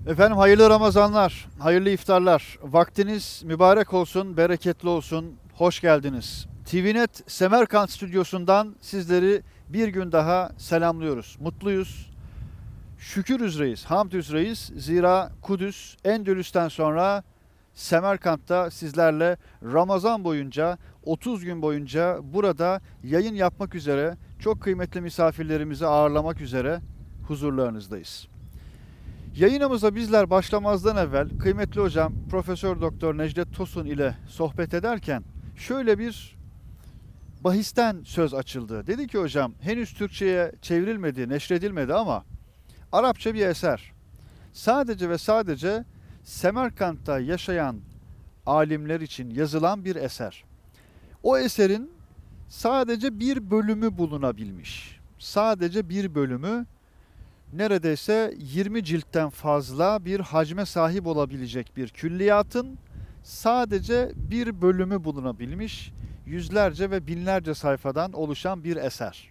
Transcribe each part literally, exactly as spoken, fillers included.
Efendim hayırlı Ramazanlar, hayırlı iftarlar. Vaktiniz mübarek olsun, bereketli olsun. Hoş geldiniz. T V Net Semerkant stüdyosundan sizleri bir gün daha selamlıyoruz. Mutluyuz. Şükür üzereyiz, hamd üzereyiz. Zira Kudüs, Endülüs'ten sonra Semerkant'ta sizlerle Ramazan boyunca, otuz gün boyunca burada yayın yapmak üzere, çok kıymetli misafirlerimizi ağırlamak üzere huzurlarınızdayız. Yayınımıza bizler başlamazdan evvel kıymetli hocam Profesör Doktor Necdet Tosun ile sohbet ederken şöyle bir bahisten söz açıldı. Dedi ki hocam henüz Türkçe'ye çevrilmedi, neşredilmedi ama Arapça bir eser. Sadece ve sadece Semerkant'ta yaşayan alimler için yazılan bir eser. O eserin sadece bir bölümü bulunabilmiş. Sadece bir bölümü neredeyse yirmi ciltten fazla bir hacme sahip olabilecek bir külliyatın sadece bir bölümü bulunabilmiş, yüzlerce ve binlerce sayfadan oluşan bir eser.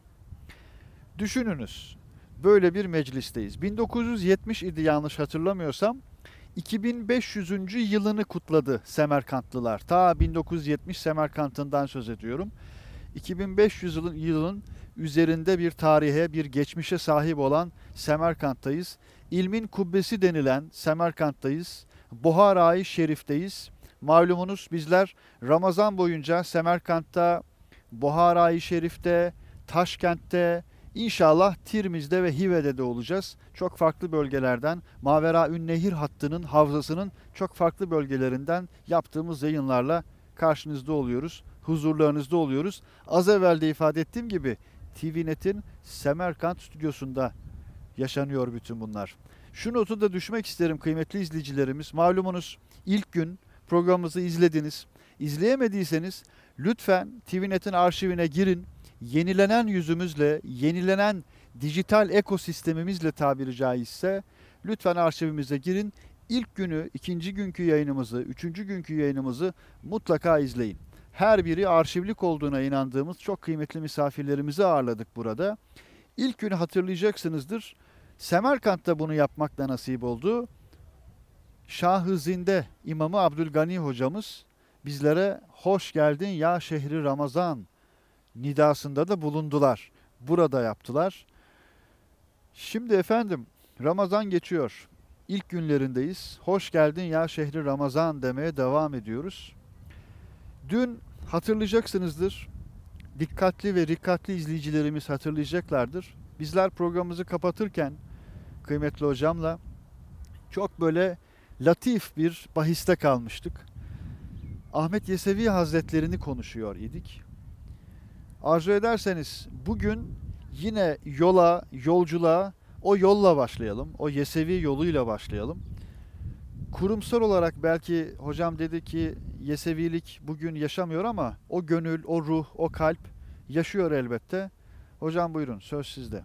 Düşününüz, böyle bir meclisteyiz. bin dokuz yüz yetmiş idi yanlış hatırlamıyorsam, iki bin beş yüzüncü yılını kutladı Semerkantlılar. Ta bin dokuz yüz yetmiş Semerkant'ından söz ediyorum. iki bin beş yüz yılın, yılın üzerinde bir tarihe, bir geçmişe sahip olan Semerkant'tayız. İlmin kubbesi denilen Semerkant'tayız. Buhara-i Şerif'teyiz. Malumunuz bizler Ramazan boyunca Semerkant'ta, Buhara-i Şerif'te, Taşkent'te, İnşallah Tirmiz'de ve Hive'de de olacağız. Çok farklı bölgelerden, Mavera-ün-Nehir hattının, havzasının çok farklı bölgelerinden yaptığımız yayınlarla karşınızda oluyoruz, huzurlarınızda oluyoruz. Az evvel de ifade ettiğim gibi T V Net'in Semerkant stüdyosunda yaşanıyor bütün bunlar. Şu notu da düşmek isterim kıymetli izleyicilerimiz. Malumunuz ilk gün programımızı izlediniz. İzleyemediyseniz lütfen T V Net'in arşivine girin. Yenilenen yüzümüzle, yenilenen dijital ekosistemimizle tabiri caizse lütfen arşivimize girin. İlk günü, ikinci günkü yayınımızı, üçüncü günkü yayınımızı mutlaka izleyin. Her biri arşivlik olduğuna inandığımız çok kıymetli misafirlerimizi ağırladık burada. İlk günü hatırlayacaksınızdır. Semerkant'ta bunu yapmak da nasip oldu. Şah-ı Zinde İmamı Abdülgani hocamız bizlere hoş geldin ya şehri Ramazan nidasında da bulundular. Burada yaptılar. Şimdi efendim Ramazan geçiyor. İlk günlerindeyiz. Hoş geldin ya şehri Ramazan demeye devam ediyoruz. Dün hatırlayacaksınızdır. Dikkatli ve rikkatli izleyicilerimiz hatırlayacaklardır. Bizler programımızı kapatırken kıymetli hocamla çok böyle latif bir bahiste kalmıştık. Ahmet Yesevi Hazretlerini konuşuyor idik. Arzu ederseniz bugün yine yola, yolculuğa o yolla başlayalım. O Yesevi yoluyla başlayalım. Kurumsal olarak belki hocam dedi ki Yesevilik bugün yaşamıyor ama o gönül, o ruh, o kalp yaşıyor elbette. Hocam buyurun söz sizde.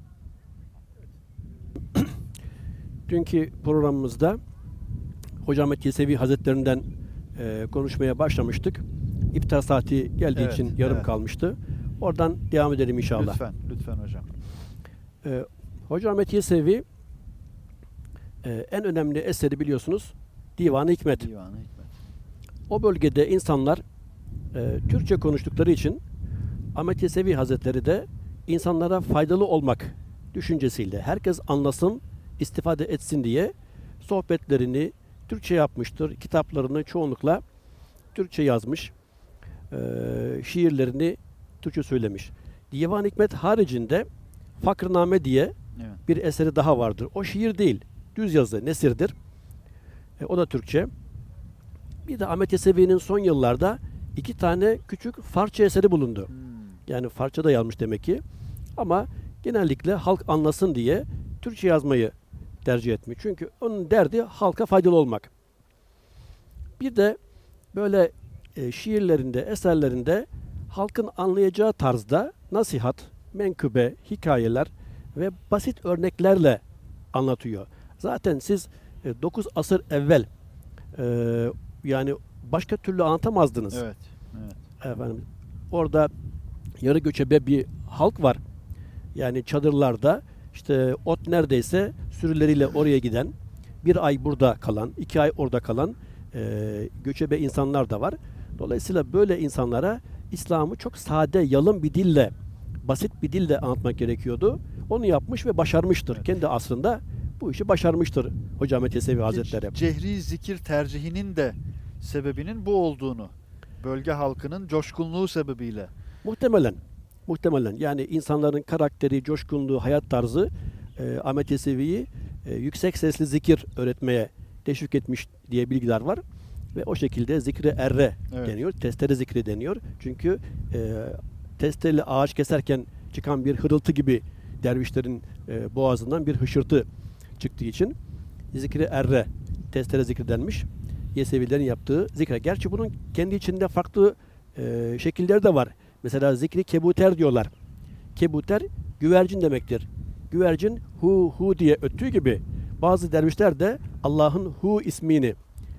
Dünkü programımızda Hoca Ahmet Yesevi Hazretlerinden e, konuşmaya başlamıştık. İftar saati geldiği Evet, için yarım evet. kalmıştı. Oradan devam edelim inşallah. Lütfen, lütfen hocam. E, Hoca Ahmet Yesevi e, en önemli eseri biliyorsunuz Divan-ı Hikmet. Divan-ı Hikmet. O bölgede insanlar e, Türkçe konuştukları için Ahmet Yesevi Hazretleri de insanlara faydalı olmak düşüncesiyle herkes anlasın, istifade etsin diye sohbetlerini Türkçe yapmıştır. Kitaplarını çoğunlukla Türkçe yazmış. E, şiirlerini Türkçe söylemiş. Divan-ı Hikmet haricinde Fakrname diye Evet. bir eseri daha vardır. O şiir değil, düz yazı, nesirdir. E, o da Türkçe. Bir de Ahmet Yesevi'nin son yıllarda iki tane küçük farça eseri bulundu. Hmm. Yani farça da yazmış demek ki. Ama genellikle halk anlasın diye Türkçe yazmayı tercih etmiş. Çünkü onun derdi halka faydalı olmak. Bir de böyle e, şiirlerinde, eserlerinde halkın anlayacağı tarzda nasihat, menkıbe, hikayeler ve basit örneklerle anlatıyor. Zaten siz e, dokuz asır evvel e, yani başka türlü anlatamazdınız. Evet. Evet. Efendim, orada yarı göçebe bir halk var. Yani çadırlarda işte ot neredeyse sürüleriyle oraya giden, bir ay burada kalan, iki ay orada kalan e, göçebe insanlar da var. Dolayısıyla böyle insanlara İslam'ı çok sade, yalın bir dille, basit bir dille anlatmak gerekiyordu. Onu yapmış ve başarmıştır. Evet. Kendi asrında bu işi başarmıştır Hoca Ahmet Yesevi Hazretleri. Cehri zikir tercihinin de sebebinin bu olduğunu, bölge halkının coşkunluğu sebebiyle. Muhtemelen, muhtemelen yani insanların karakteri, coşkunluğu, hayat tarzı e, Ahmet Yesevi'yi e, yüksek sesli zikir öğretmeye teşvik etmiş diye bilgiler var. Ve o şekilde zikri erre Evet. deniyor, testere zikri deniyor. Çünkü e, testereyle ağaç keserken çıkan bir hırıltı gibi dervişlerin e, boğazından bir hışırtı çıktığı için zikri erre, testere zikri denmiş. Yesevilerin yaptığı zikre. Gerçi bunun kendi içinde farklı e, şekilleri de var. Mesela zikri kebuter diyorlar. Kebuter güvercin demektir. Güvercin hu hu diye öttüğü gibi bazı dervişler de Allah'ın hu ismini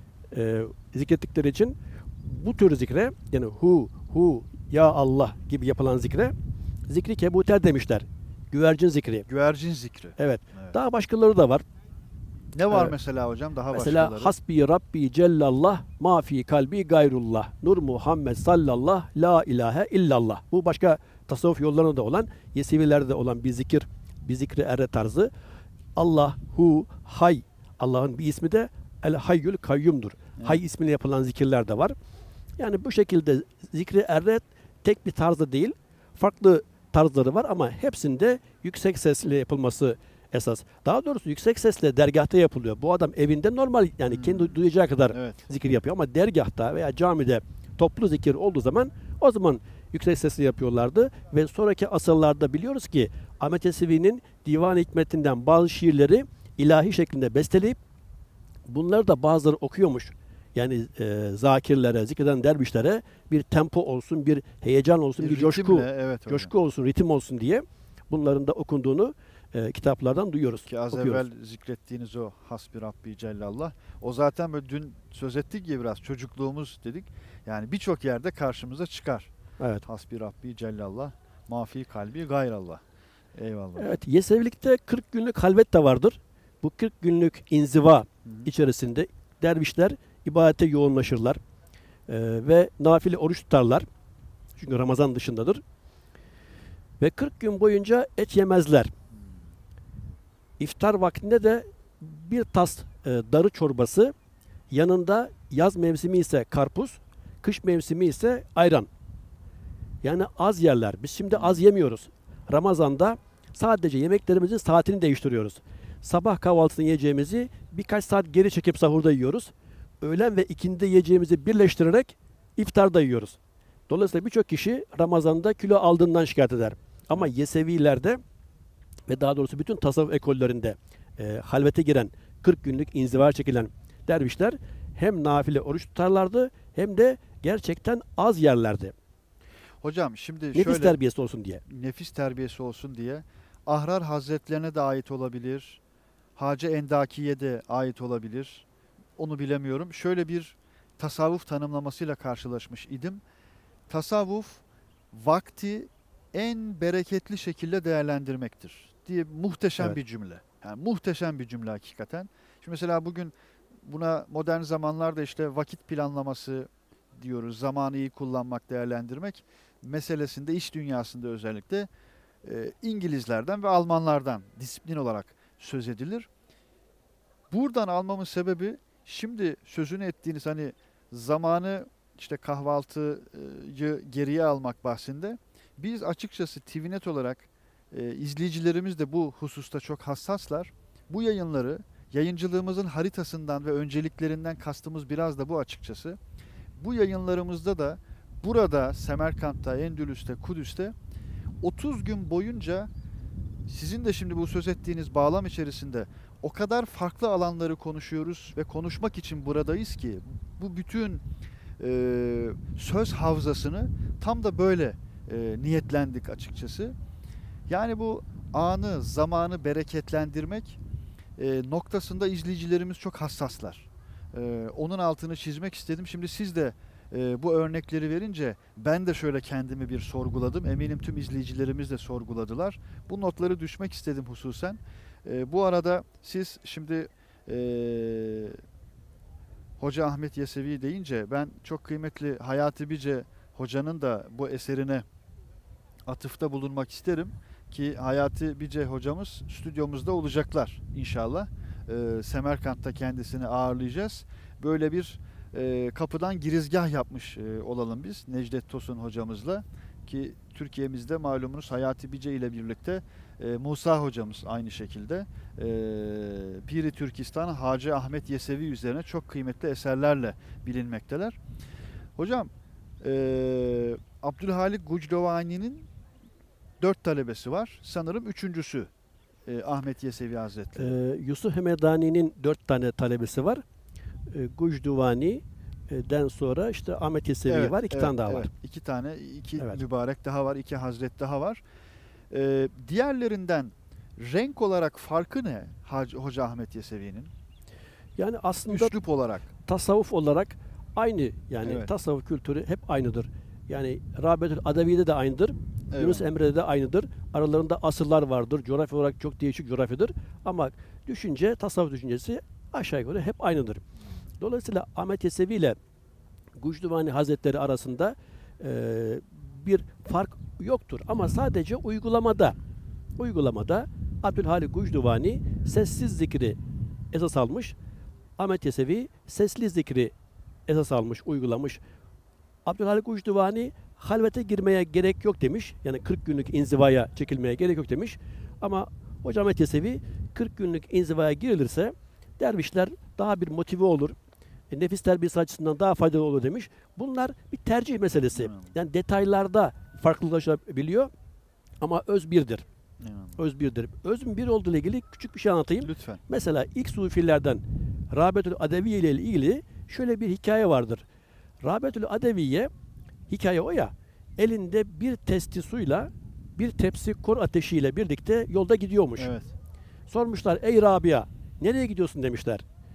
e, zikrettikleri için bu tür zikre, yani hu hu ya Allah gibi yapılan zikre zikri kebuter demişler. Güvercin zikri. Güvercin zikri. Evet. Evet. Daha başkaları da var. Ne var Evet. mesela hocam? Daha Mesela başkaları. hasbi Rabbi cellallah ma fi kalbi gayrullah nur Muhammed sallallah la ilahe illallah. Bu başka tasavvuf yollarında da olan, Yesevilerde de olan bir zikir, bir zikri erre tarzı. Allah hu hay. Allah'ın bir ismi de el hayyül kayyumdur. Evet. Hay ismine yapılan zikirler de var. Yani bu şekilde zikri erre tek bir tarzda değil, farklı tarzları var ama hepsinde yüksek sesle yapılması esas. Daha doğrusu yüksek sesle dergahta yapılıyor. Bu adam evinde normal, yani Hmm. kendi duyacağı kadar Evet. zikir yapıyor ama dergahta veya camide toplu zikir olduğu zaman o zaman yüksek sesle yapıyorlardı ve sonraki asırlarda biliyoruz ki Ahmet Yesevi'nin Divan-ı Hikmetinden bazı şiirleri ilahi şeklinde besteleyip bunları da bazıları okuyormuş. Yani e, zakirlere, zikreden dervişlere bir tempo olsun, bir heyecan olsun, bir, coşku, ritimle, evet hocam. coşku olsun, ritim olsun diye bunların da okunduğunu e, kitaplardan duyuyoruz. Ki az okuyoruz. evvel zikrettiğiniz o Hasbi Rabbi Cellallah, o zaten böyle dün söz ettik ya, biraz çocukluğumuz dedik. Yani birçok yerde karşımıza çıkar. Evet. Hasbi Rabbi Cellallah, mafi kalbi gayrallah. Eyvallah. Evet, Yesevilikte kırk günlük halvet de vardır. Bu kırk günlük inziva Hı hı. içerisinde dervişler ibadete yoğunlaşırlar Ee, ve nafile oruç tutarlar. Çünkü Ramazan dışındadır. Ve kırk gün boyunca et yemezler. İftar vaktinde de bir tas e, darı çorbası, yanında yaz mevsimi ise karpuz, kış mevsimi ise ayran. Yani az yerler. Biz şimdi az yemiyoruz. Ramazan'da sadece yemeklerimizin saatini değiştiriyoruz. Sabah kahvaltısını yiyeceğimizi birkaç saat geri çekip sahurda yiyoruz. Öğlen ve ikindide yiyeceğimizi birleştirerek iftarda yiyoruz. Dolayısıyla birçok kişi Ramazan'da kilo aldığından şikayet eder. Ama Yesevilerde ve daha doğrusu bütün tasavvuf ekollerinde e, halvete giren, kırk günlük inziva çekilen dervişler hem nafile oruç tutarlardı hem de gerçekten az yerlerdi. Hocam şimdi Nefis şöyle, terbiyesi olsun diye. nefis terbiyesi olsun diye Ahrar Hazretlerine de ait olabilir. Hacı Endaki'ye de ait olabilir. Onu bilemiyorum. Şöyle bir tasavvuf tanımlamasıyla karşılaşmış idim. Tasavvuf vakti en bereketli şekilde değerlendirmektir diye muhteşem Evet. bir cümle. Yani muhteşem bir cümle hakikaten. Şimdi mesela bugün buna modern zamanlarda işte vakit planlaması diyoruz. Zamanı iyi kullanmak, değerlendirmek meselesinde iş dünyasında özellikle e, İngilizlerden ve Almanlardan disiplin olarak söz edilir. Buradan almamın sebebi, şimdi sözünü ettiğiniz hani zamanı, işte kahvaltıyı geriye almak bahsinde, biz açıkçası T V Net olarak e, izleyicilerimiz de bu hususta çok hassaslar. Bu yayınları yayıncılığımızın haritasından ve önceliklerinden kastımız biraz da bu açıkçası. Bu yayınlarımızda da burada Semerkant'ta, Endülüs'te, Kudüs'te otuz gün boyunca sizin de şimdi bu söz ettiğiniz bağlam içerisinde o kadar farklı alanları konuşuyoruz ve konuşmak için buradayız ki bu bütün e, söz havzasını tam da böyle e, niyetlendik açıkçası. Yani bu anı, zamanı bereketlendirmek e, noktasında izleyicilerimiz çok hassaslar. E, onun altını çizmek istedim. Şimdi siz de e, bu örnekleri verince ben de şöyle kendimi bir sorguladım. Eminim tüm izleyicilerimiz de sorguladılar. Bu notları düşmek istedim hususen. E, bu arada siz şimdi Ee, Hoca Ahmet Yesevi deyince ben çok kıymetli Hayati Bice hocanın da bu eserine atıfta bulunmak isterim ki Hayati Bice hocamız stüdyomuzda olacaklar inşallah. Ee, Semerkant'ta kendisini ağırlayacağız. Böyle bir e, kapıdan girizgah yapmış e, olalım biz Necdet Tosun hocamızla ki Türkiye'mizde malumunuz Hayati Bice ile birlikte e, Musa hocamız aynı şekilde e, Piri Türkistan Hacı Ahmet Yesevi üzerine çok kıymetli eserlerle bilinmekteler. Hocam e, Abdülhalik Gucdovani'nin dört talebesi var. Sanırım üçüncüsü e, Ahmet Yesevi Hazretleri. Ee, Yusuf Hemedani'nin dört tane talebesi var. Ee, Gucduvani'den sonra işte Ahmet Yesevi Evet, var. iki evet, tane daha evet. var. İki tane, iki Evet. mübarek daha var, iki hazret daha var. Ee, diğerlerinden renk olarak farkı ne Hacı, Hoca Ahmet Yesevi'nin? Yani aslında Üslup olarak. tasavvuf olarak aynı, yani Evet. tasavvuf kültürü hep aynıdır. Yani Rabetül Adevi'de de aynıdır. Evet. Yunus Emre'de de aynıdır. Aralarında asırlar vardır. Coğrafya olarak çok değişik coğrafyadır. Ama düşünce, tasavvuf düşüncesi aşağı yukarı hep aynıdır. Dolayısıyla Ahmet Yesevi ile Gucduvani Hazretleri arasında e, bir fark yoktur. Ama sadece uygulamada uygulamada Abdülhalik Gucduvani sessiz zikri esas almış. Ahmet Yesevi sesli zikri esas almış, uygulamış. Abdülhalik Gucduvani halvete girmeye gerek yok demiş. Yani kırk günlük inzivaya çekilmeye gerek yok demiş. Ama Hoca Ahmet Yesevi kırk günlük inzivaya girilirse dervişler daha bir motive olur. E, nefis terbiyesi açısından daha faydalı olur demiş. Bunlar bir tercih meselesi. Hmm. Yani detaylarda farklılaşabiliyor ama öz birdir. Evet. Öz birdir. Özün bir olduğu ile ilgili küçük bir şey anlatayım. Lütfen. Mesela ilk sufilerden Rabetül Adeviye ile ilgili şöyle bir hikaye vardır. Rabetül Adeviye, hikaye o ya, elinde bir testi suyla bir tepsi kor ateşiyle birlikte yolda gidiyormuş. Evet. Sormuşlar, ey Rabia nereye gidiyorsun demişler.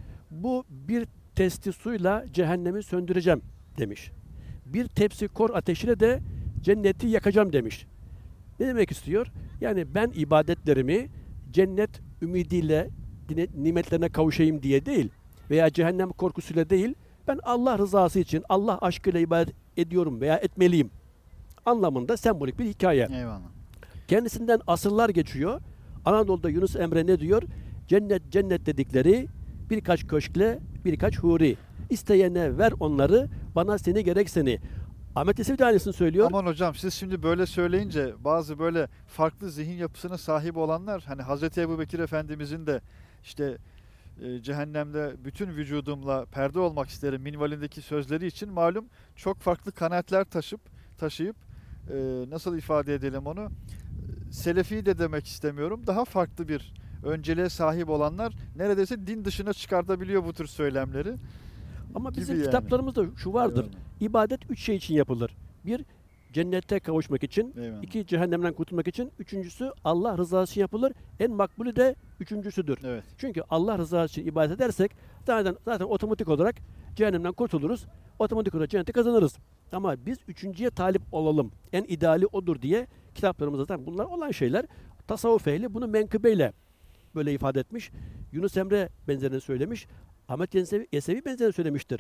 Bu bir testi suyla cehennemi söndüreceğim demiş. Bir tepsi kor ateşiyle de cenneti yakacağım demiş. Ne demek istiyor? Yani ben ibadetlerimi cennet ümidiyle nimetlerine kavuşayım diye değil veya cehennem korkusuyla değil, ben Allah rızası için Allah aşkıyla ibadet ediyorum veya etmeliyim anlamında sembolik bir hikaye. Eyvallah. Kendisinden asırlar geçiyor. Anadolu'da Yunus Emre ne diyor? Cennet cennet dedikleri birkaç köşkle birkaç huri. İsteyene ver onları, bana seni gerek seni. Ahmet Yesevi de aynısını söylüyor. Aman hocam siz şimdi böyle söyleyince bazı böyle farklı zihin yapısına sahip olanlar hani Hazreti Ebubekir Efendimizin de işte e, cehennemde bütün vücudumla perde olmak isterim minvalindeki sözleri için malum çok farklı kanaatler taşıp taşıyıp e, nasıl ifade edelim onu e, Selefi de demek istemiyorum daha farklı bir önceliğe sahip olanlar neredeyse din dışına çıkartabiliyor bu tür söylemleri. Ama gibi bizim yani. kitaplarımızda şu vardır. Eyvallah. İbadet üç şey için yapılır. Bir, cennete kavuşmak için. Eyvallah. İki, cehennemden kurtulmak için. Üçüncüsü, Allah rızası için yapılır. En makbulü de üçüncüsüdür. Evet. Çünkü Allah rızası için ibadet edersek zaten, zaten otomatik olarak cehennemden kurtuluruz. Otomatik olarak cenneti kazanırız. Ama biz üçüncüye talip olalım. En ideali odur diye kitaplarımızda zaten bunlar olan şeyler. Tasavvuf ehli bunu menkıbeyle böyle ifade etmiş. Yunus Emre benzerini söylemiş. Ahmet Yesevi, Yesevi benzerini söylemiştir.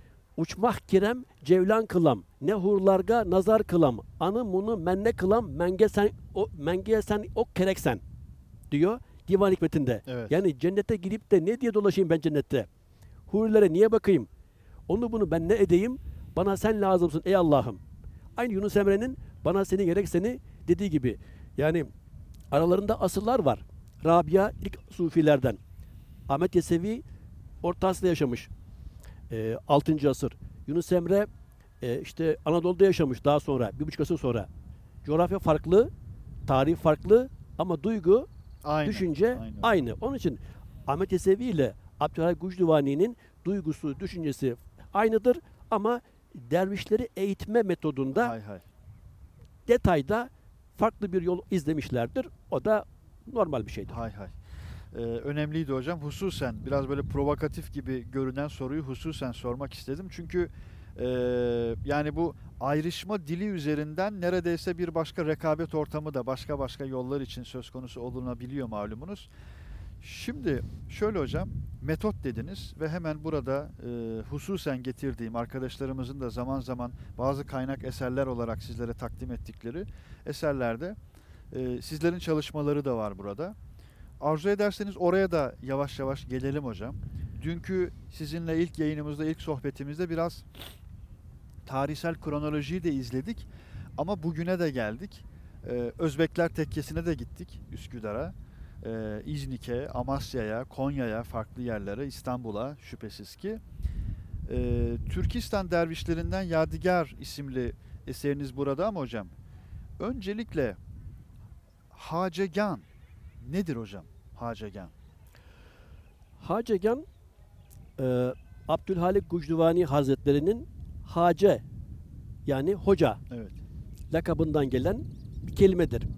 Uçmak kirem cevlan kılam, ne hurlarga nazar kılam, anı munu menne kılam, menge sen o menge sen ok kereksen diyor Divan Hikmetinde. Evet. Yani cennete girip de ne diye dolaşayım ben cennette? Hurilere niye bakayım? Onu bunu ben ne edeyim? Bana sen lazımsın ey Allah'ım. Aynı Yunus Emre'nin bana seni gerek seni dediği gibi. Yani aralarında asırlar var. Rabia ilk sufilerden. Ahmet Yesevi Orta Asya'da yaşamış. E, altıncı asır. Yunus Emre e, işte Anadolu'da yaşamış daha sonra. Bir buçuk asır sonra. Coğrafya farklı, tarih farklı ama duygu, Aynen. düşünce Aynen. aynı. Onun için Ahmet Yesevi ile Abdülhalik Gucduvani'nin duygusu, düşüncesi aynıdır ama dervişleri eğitme metodunda Hay hay. detayda farklı bir yol izlemişlerdir. O da normal bir şeydir. Hay hay. Ee, önemliydi hocam. Hususen biraz böyle provokatif gibi görünen soruyu hususen sormak istedim. Çünkü e, yani bu ayrışma dili üzerinden neredeyse bir başka rekabet ortamı da başka başka yollar için söz konusu olunabiliyor malumunuz. Şimdi şöyle hocam, metot dediniz ve hemen burada e, hususen getirdiğim arkadaşlarımızın da zaman zaman bazı kaynak eserler olarak sizlere takdim ettikleri eserlerde e, sizlerin çalışmaları da var burada. Arzu ederseniz oraya da yavaş yavaş gelelim hocam. Dünkü sizinle ilk yayınımızda, ilk sohbetimizde biraz tarihsel kronolojiyi de izledik ama bugüne de geldik. Ee, Özbekler Tekkesi'ne de gittik, Üsküdar'a, ee, İznik'e, Amasya'ya, Konya'ya, farklı yerlere, İstanbul'a şüphesiz ki. Ee, Türkistan Dervişlerinden Yadigar isimli eseriniz burada ama hocam, öncelikle Hacegan nedir hocam? Hacegan. Hacegan, e, Abdülhalik Gucduvani Hazretleri'nin Hace, yani hoca Evet. lakabından gelen bir kelimedir. E,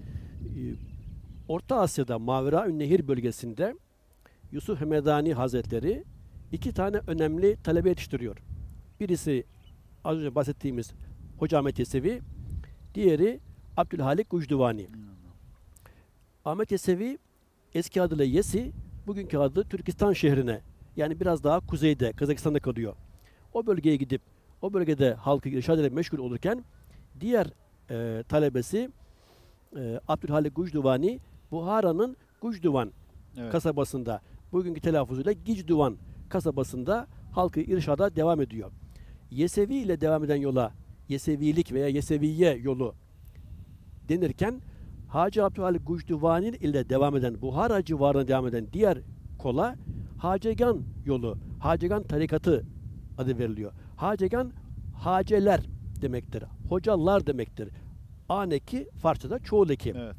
Orta Asya'da Maveraün Nehir bölgesinde Yusuf Hemedani Hazretleri iki tane önemli talebe yetiştiriyor. Birisi az önce bahsettiğimiz Hoca Ahmet Yesevi, diğeri Abdülhalik Gucduvani. Hmm. Ahmet Yesevi eski adıyla Yesi, bugünkü adı Türkistan şehrine, yani biraz daha kuzeyde, Kazakistan'da kalıyor. O bölgeye gidip o bölgede halkı irşad ile meşgul olurken diğer e, talebesi e, Abdülhalik Gucduvani, Buhara'nın Gucduvan Evet. kasabasında, bugünkü telaffuzuyla Gicduvan kasabasında halkı irşada devam ediyor. Yesevi ile devam eden yola Yesevilik veya Yeseviye yolu denirken, Hacı Abdülhalik Gucduvani ile devam eden, Buhara civarına devam eden diğer kola Hacegan yolu, Hacegan tarikatı adı veriliyor. Hacegan, haceler demektir. Hocalar demektir. Aneki Farsçada çoğul eki. Evet.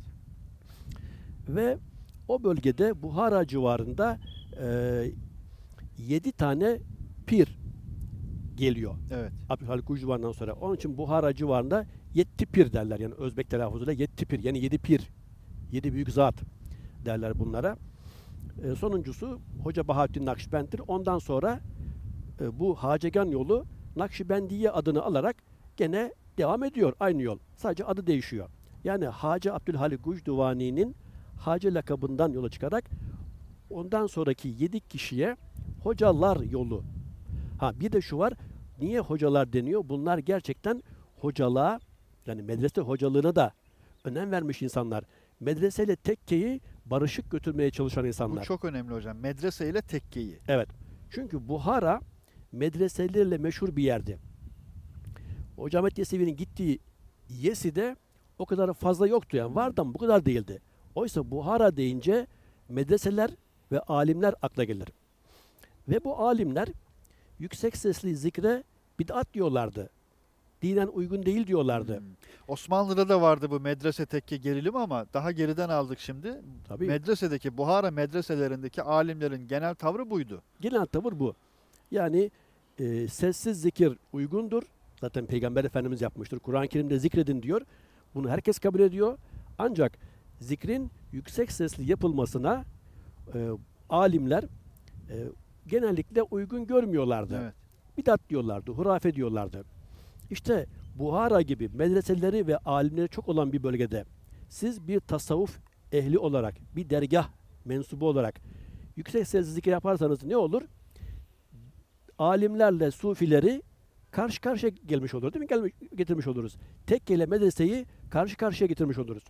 Ve o bölgede Buhara civarında e, yedi tane pir geliyor. Evet. Abdülhalik Gucduvani'den sonra. Onun için Buhara civarında yetti pir derler. Yani Özbek telaffuzuyla yetti pir. Yani yedi pir. Yedi büyük zat derler bunlara. E, sonuncusu Hoca Bahattin Nakşibend'dir. Ondan sonra e, bu Hacegan yolu Nakşibendiye adını alarak gene devam ediyor. Aynı yol. Sadece adı değişiyor. Yani Hacı Abdülhalik Gucduvani'nin Hacı lakabından yola çıkarak ondan sonraki yedi kişiye hocalar yolu. Ha bir de şu var. Niye hocalar deniyor? Bunlar gerçekten hocalığa, yani medrese hocalığına da önem vermiş insanlar. Medreseyle tekkeyi barışık götürmeye çalışan insanlar. Bu çok önemli hocam. Medrese ile tekkeyi. Evet. Çünkü Buhara medreselerle meşhur bir yerdi. Hoca Ahmet Yesevi'nin gittiği Yesi'de o kadar fazla yoktu, yani vardı ama bu kadar değildi. Oysa Buhara deyince medreseler ve alimler akla gelir. Ve bu alimler yüksek sesli zikre bid'at diyorlardı. Dinen uygun değil diyorlardı. Hmm. Osmanlı'da da vardı bu medrese tekke gerilimi ama daha geriden aldık şimdi. Tabii. Medresedeki, Buhara medreselerindeki alimlerin genel tavrı buydu. Genel tavır bu. Yani e, sessiz zikir uygundur. Zaten Peygamber Efendimiz yapmıştır. Kur'an-ı Kerim'de zikredin diyor. Bunu herkes kabul ediyor. Ancak zikrin yüksek sesli yapılmasına e, alimler e, genellikle uygun görmüyorlardı. Evet. Bidat diyorlardı, hurafe diyorlardı. İşte Buhara gibi medreseleri ve alimleri çok olan bir bölgede siz bir tasavvuf ehli olarak, bir dergah mensubu olarak yüksek sesli zikir yaparsanız ne olur? Alimlerle sufileri karşı karşıya gelmiş olur, değil mi? Gelmiş, getirmiş oluruz. Tekke ile medreseyi karşı karşıya getirmiş oluruz.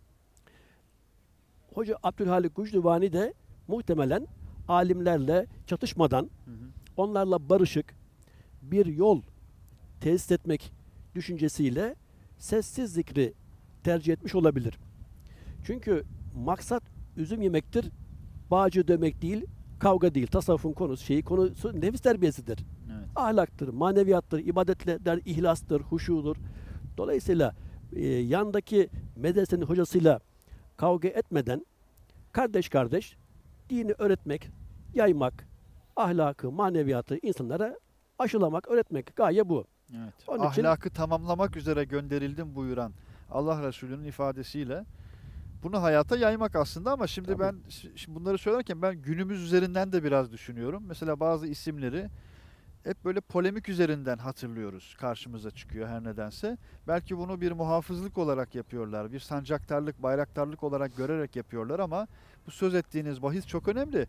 Hoca Abdülhalik Gucduvani de muhtemelen alimlerle çatışmadan, Hı hı. onlarla barışık bir yol tesis etmek düşüncesiyle sessiz zikri tercih etmiş olabilir. Çünkü maksat üzüm yemektir, bağcı dövmek değil, kavga değil. Tasavvufun konusu, şeyi konusu nefis terbiyesidir. Evet. Ahlaktır, maneviyattır, ibadetler, ihlastır, huşudur. Dolayısıyla e, yandaki medresenin hocasıyla kavga etmeden kardeş kardeş dini öğretmek, yaymak, ahlakı, maneviyatı insanlara aşılamak, öğretmek, gaye bu. Evet. Onun için- Ahlakı tamamlamak üzere gönderildim buyuran Allah Resulü'nün ifadesiyle bunu hayata yaymak aslında ama şimdi Tabii. ben şimdi bunları söylerken ben günümüz üzerinden de biraz düşünüyorum. Mesela bazı isimleri hep böyle polemik üzerinden hatırlıyoruz. Karşımıza çıkıyor her nedense. Belki bunu bir muhafızlık olarak yapıyorlar. Bir sancaktarlık, bayraktarlık olarak görerek yapıyorlar ama bu söz ettiğiniz bahis çok önemli.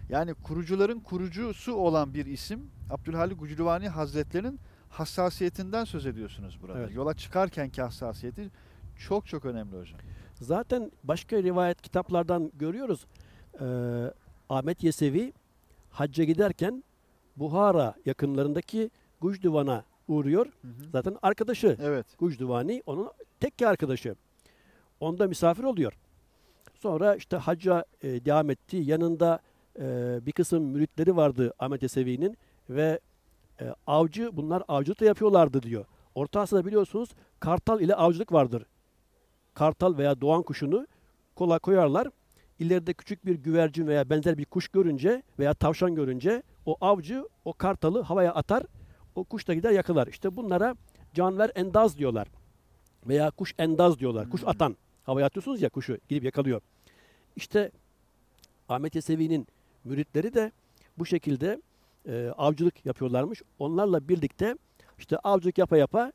Yani kurucuların kurucusu olan bir isim Abdülhalik Gucuduvani Hazretleri'nin hassasiyetinden söz ediyorsunuz burada. Evet. Yola çıkarkenki hassasiyeti çok çok önemli hocam. Zaten başka rivayet kitaplardan görüyoruz. Ee, Ahmet Yesevi hacca giderken Buhara yakınlarındaki Gucduvan'a uğruyor. Hı hı. Zaten arkadaşı Evet. Gucduvani onun tekke arkadaşı. Onda misafir oluyor. Sonra işte hacca e, devam etti. Yanında e, bir kısım müritleri vardı Ahmet Yesevi'nin ve e, avcı bunlar avcılık da yapıyorlardı diyor. Orta Asya'da biliyorsunuz kartal ile avcılık vardır. Kartal veya doğan kuşunu kola koyarlar. İleride küçük bir güvercin veya benzer bir kuş görünce veya tavşan görünce o avcı o kartalı havaya atar. O kuş da gider yakalar. İşte bunlara canver endaz diyorlar. Veya kuş endaz diyorlar. Kuş Hmm. atan. Havaya atıyorsunuz ya kuşu gidip yakalıyor. İşte Ahmet Yesevi'nin müritleri de bu şekilde e, avcılık yapıyorlarmış. Onlarla birlikte işte avcılık yapa yapa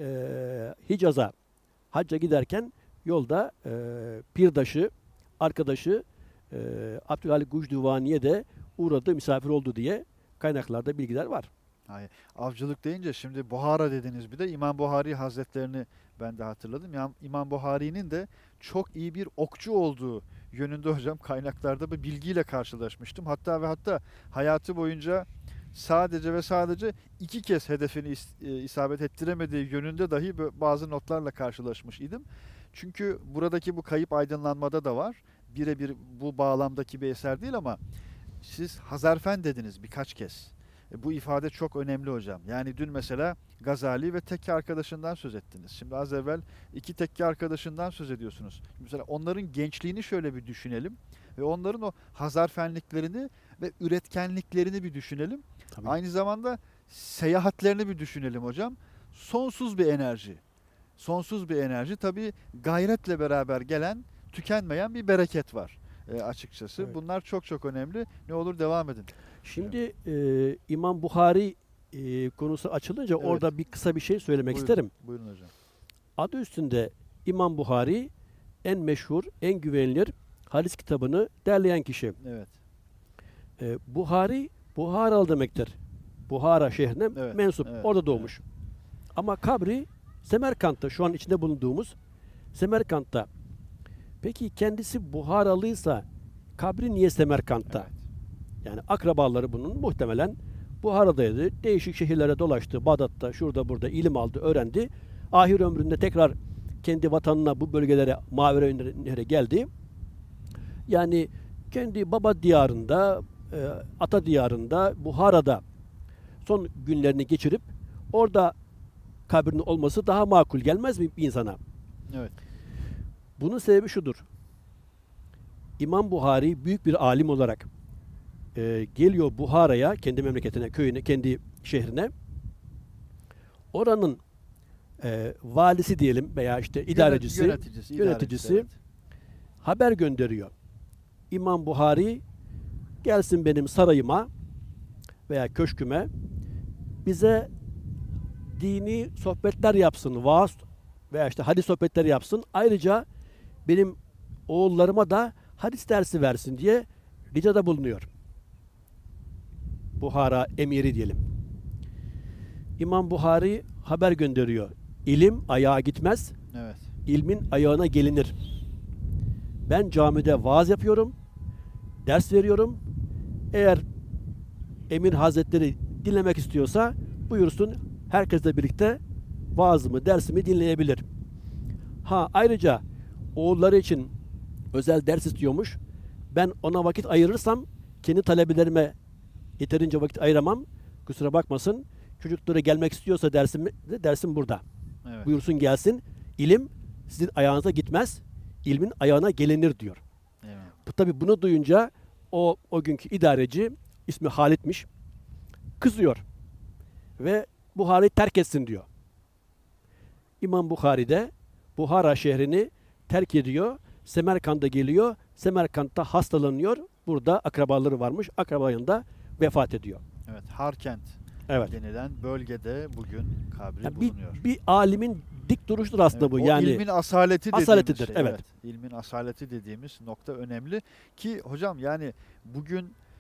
e, Hicaz'a hacca giderken yolda e, pirdaşı, arkadaşı e, Abdülhalik Gucduvani'ye de uğradı, misafir oldu diye kaynaklarda bilgiler var. Hayır. Avcılık deyince şimdi Buhara dediniz, bir de İmam Buhari Hazretlerini ben de hatırladım. Yani İmam Buhari'nin de çok iyi bir okçu olduğu yönünde hocam kaynaklarda bir bilgiyle karşılaşmıştım. Hatta ve hatta hayatı boyunca sadece ve sadece iki kez hedefini is- e, isabet ettiremediği yönünde dahi bö- bazı notlarla karşılaşmış idim. Çünkü buradaki bu kayıp aydınlanmada da var. Birebir bu bağlamdaki bir eser değil ama siz Hazarfen dediniz birkaç kez. E, bu ifade çok önemli hocam. Yani dün mesela Gazali ve tekke arkadaşından söz ettiniz. Şimdi az evvel iki tekke arkadaşından söz ediyorsunuz. Mesela onların gençliğini şöyle bir düşünelim ve onların o Hazarfenliklerini ve üretkenliklerini bir düşünelim. Tabii. Aynı zamanda seyahatlerini bir düşünelim hocam. Sonsuz bir enerji. Sonsuz bir enerji. Tabii gayretle beraber gelen, tükenmeyen bir bereket var e, açıkçası. Evet. Bunlar çok çok önemli. Ne olur devam edin. Şimdi e, İmam Buhari e, konusu açılınca Evet. orada bir kısa bir şey söylemek Buyurun, isterim. Buyurun hocam. Adı üstünde İmam Buhari en meşhur, en güvenilir hadis kitabını derleyen kişi. Evet. E, Buhari, Buharalı demektir. Buhara şehrine Evet, mensup. evet, Orada doğmuş. Ama kabri Semerkant'ta, şu an içinde bulunduğumuz Semerkant'ta. Peki kendisi Buharalıysa kabri niye Semerkant'ta? Evet. Yani akrabaları bunun muhtemelen Buhara'daydı. Değişik şehirlere dolaştı. Bağdat'ta, şurada burada ilim aldı, öğrendi. Ahir ömründe tekrar kendi vatanına, bu bölgelere, Mavera Nehre geldi. Yani kendi baba diyarında, e, ata diyarında, Buhara'da son günlerini geçirip orada kabrinin olması daha makul gelmez mi bir insana? Evet. Bunun sebebi şudur. İmam Buhari büyük bir alim olarak e, geliyor Buhara'ya, kendi memleketine, köyüne, kendi şehrine. Oranın e, valisi diyelim veya işte idarecisi, Yönet- yöneticisi, yöneticisi idarecisi, haber gönderiyor. İmam Buhari gelsin benim sarayıma veya köşküme, bize dini sohbetler yapsın, vaaz veya işte hadis sohbetleri yapsın. Ayrıca benim oğullarıma da hadis dersi versin diye ricada bulunuyor. Buhara emiri diyelim. İmam Buhari haber gönderiyor. İlim ayağa gitmez, evet. ilmin ayağına gelinir. Ben camide vaaz yapıyorum, ders veriyorum. Eğer Emir Hazretleri dinlemek istiyorsa buyursun, herkesle birlikte vaazımı, dersimi dinleyebilir. Ha ayrıca oğulları için özel ders istiyormuş. Ben ona vakit ayırırsam kendi talebelerime yeterince vakit ayıramam. Kusura bakmasın. Çocukları gelmek istiyorsa dersim, dersim burada. Evet. Buyursun gelsin. İlim sizin ayağınıza gitmez. İlmin ayağına gelinir diyor. Evet. Bu, tabii bunu duyunca o o günkü idareci, ismi Halit'miş, kızıyor. Ve Buhara'yı terk etsin diyor. İmam Buhari de Buhara şehrini terk ediyor. Semerkant'a geliyor. Semerkant'ta hastalanıyor. Burada akrabaları varmış. Akrabalarında vefat ediyor. Evet. Harkent Evet. denilen bölgede bugün kabri Yani bir, bulunuyor. bir alimin dik duruşudur aslında Evet, bu. o Yani ilmin asaleti dediğimiz asaletidir, şey. evet. İlmin asaleti dediğimiz nokta önemli ki hocam yani bugün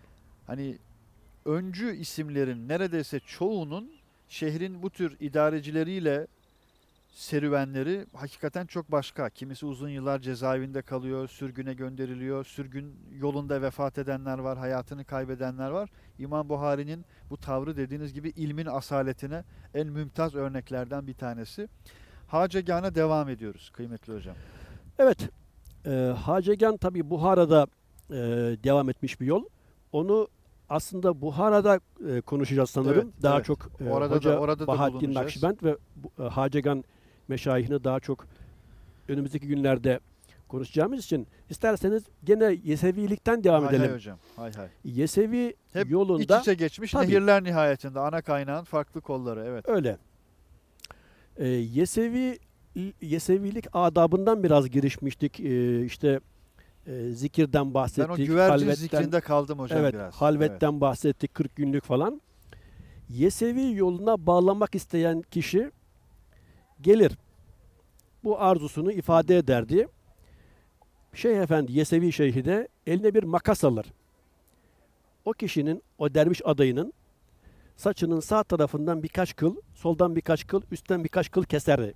hani öncü isimlerin neredeyse çoğunun şehrin bu tür idarecileriyle serüvenleri hakikaten çok başka. Kimisi uzun yıllar cezaevinde kalıyor, sürgüne gönderiliyor, sürgün yolunda vefat edenler var, hayatını kaybedenler var. İmam Buhari'nin bu tavrı dediğiniz gibi ilmin asaletine en mümtaz örneklerden bir tanesi. Hacegân'a devam ediyoruz kıymetli hocam. Evet, e, Hacegân tabi Buhara'da e, devam etmiş bir yol. Onu aslında Buhara'da e, konuşacağız sanırım. Evet, daha evet. çok e, Orada Hoca da, orada da Bahattin bulunacağız. Nakşibend ve bu, e, Hacegân meşayihini daha çok önümüzdeki günlerde konuşacağımız için isterseniz gene Yesevilikten devam Hay edelim. hay hocam, hay hay. Yesevi Hep yolunda iç içe geçmiş tabii. nehirler nihayetinde ana kaynağın farklı kolları, evet. öyle. E, Yesevi Yesevilik adabından biraz girişmiştik. E, işte e, zikirden bahsettik. Ben o güvercin halvetten- zikrinde kaldım hocam evet, biraz. halvetten bahsettik, kırk günlük falan. Yesevi yoluna bağlanmak isteyen kişi gelir. Bu arzusunu ifade ederdi. Şeyh Efendi, Yesevi Şeyhi de eline bir makas alır. O kişinin, o derviş adayının saçının sağ tarafından birkaç kıl, soldan birkaç kıl, üstten birkaç kıl keserdi.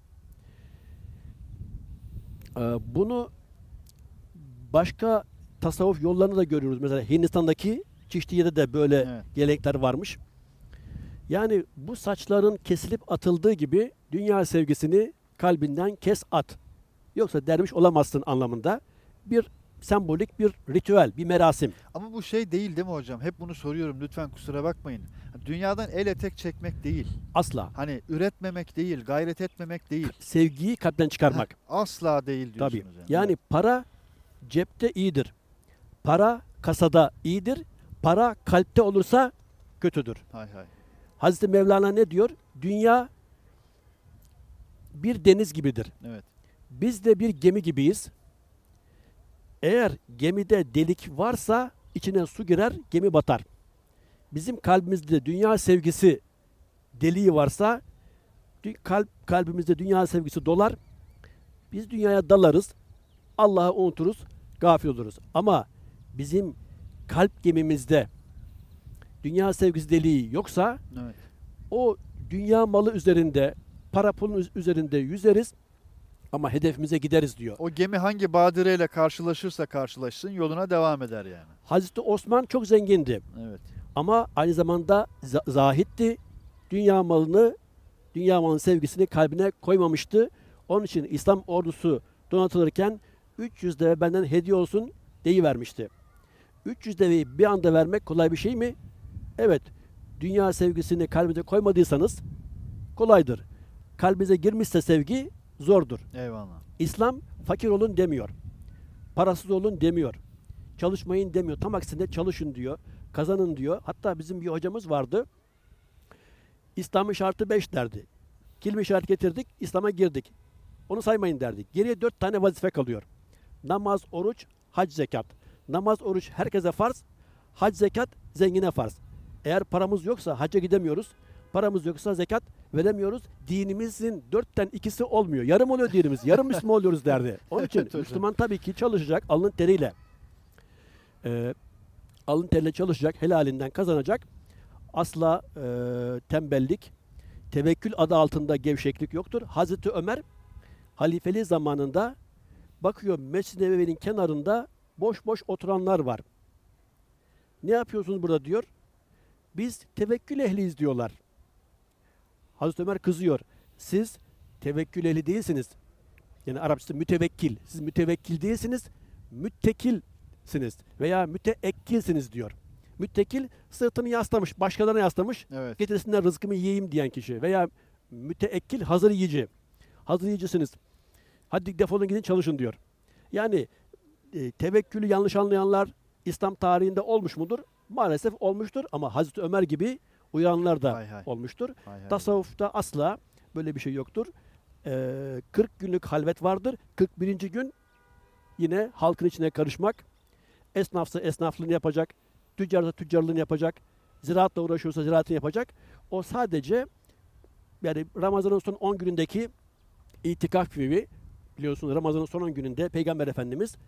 Ee, bunu başka tasavvuf yollarını da görüyoruz. Mesela Hindistan'daki Çiştiye'de de böyle Evet. gelenekler varmış. Yani bu saçların kesilip atıldığı gibi dünya sevgisini kalbinden kes at. Yoksa derviş olamazsın anlamında bir sembolik bir ritüel, bir merasim. Ama bu şey değil değil mi hocam? Hep bunu soruyorum, lütfen kusura bakmayın. Dünyadan el etek çekmek değil. Asla. Hani üretmemek değil, gayret etmemek değil. Sevgiyi kalpten çıkarmak. Heh, asla değil Tabii. diyorsunuz. Yani, Yani Evet. para cepte iyidir. Para kasada iyidir. Para kalpte olursa kötüdür. Hay hay. Hazreti Mevlana ne diyor? Dünya bir deniz gibidir. Evet. Biz de bir gemi gibiyiz. Eğer gemide delik varsa içine su girer, gemi batar. Bizim kalbimizde dünya sevgisi deliği varsa dü- kalp kalbimizde dünya sevgisi dolar. Biz dünyaya dalarız. Allah'ı unuturuz, gafil oluruz. Ama bizim kalp gemimizde dünya sevgisi deliği yoksa Evet. o dünya malı üzerinde, para pulun üz- üzerinde yüzeriz ama hedefimize gideriz diyor. O gemi hangi badireyle karşılaşırsa karşılaşsın yoluna devam eder yani. Hazreti Osman çok zengindi Evet. ama aynı zamanda za- zahitti. Dünya malını, dünya malının sevgisini kalbine koymamıştı. Onun için İslam ordusu donatılırken üç yüz deve benden hediye olsun deyivermişti. üç yüz deveyi bir anda vermek kolay bir şey mi? Evet. Dünya sevgisini kalbinize koymadıysanız kolaydır. Kalbinize girmişse sevgi zordur. Eyvallah. İslam fakir olun demiyor. Parasız olun demiyor. Çalışmayın demiyor. Tam aksine çalışın diyor. Kazanın diyor. Hatta bizim bir hocamız vardı. İslam'ın şartı beş derdi. Kelime şart getirdik, İslam'a girdik. Onu saymayın derdik. Geriye dört tane vazife kalıyor. Namaz, oruç, hac, zekat. Namaz, oruç herkese farz. Hac, zekat zengine farz. Eğer paramız yoksa hacca gidemiyoruz. Paramız yoksa zekat veremiyoruz. Dinimizin dörtten ikisi olmuyor. Yarım oluyor dinimiz. Yarım Müslüman oluyoruz derdi. Onun için Evet hocam. Müslüman tabii ki çalışacak alın teriyle. Ee, alın teriyle çalışacak, helalinden kazanacak. Asla e, tembellik, tevekkül adı altında gevşeklik yoktur. Hazreti Ömer halifeliği zamanında bakıyor Mescid-i Nebevi'nin kenarında boş boş oturanlar var. Ne yapıyorsunuz burada diyor. Biz tevekkül ehliyiz diyorlar. Hazreti Ömer kızıyor. Siz tevekkül ehli değilsiniz. Yani Arapçası mütevekkil. Siz mütevekkil değilsiniz, müttekilsiniz veya müteekkilsiniz diyor. Müttekil sırtını yaslamış, başkalarına yaslamış. Evet. Getirsinler rızkımı yiyeyim diyen kişi. Veya müteekkil hazır yiyici. Hazır yiyicisiniz. Hadi defolun gidin çalışın diyor. Yani e, tevekkülü yanlış anlayanlar İslam tarihinde olmuş mudur? Maalesef olmuştur ama Hazreti Ömer gibi uyanlar da Hay hay. olmuştur. Hay hay. Tasavvufta asla böyle bir şey yoktur. Ee, kırk günlük halvet vardır. kırk birinci gün yine halkın içine karışmak. Esnafsa esnaflığını yapacak. Tüccarsa tüccarlığını yapacak. Ziraatla uğraşıyorsa ziraatını yapacak. O sadece yani Ramazan'ın son on günündeki itikaf gibi biliyorsunuz Ramazan'ın son on gününde Peygamber Efendimiz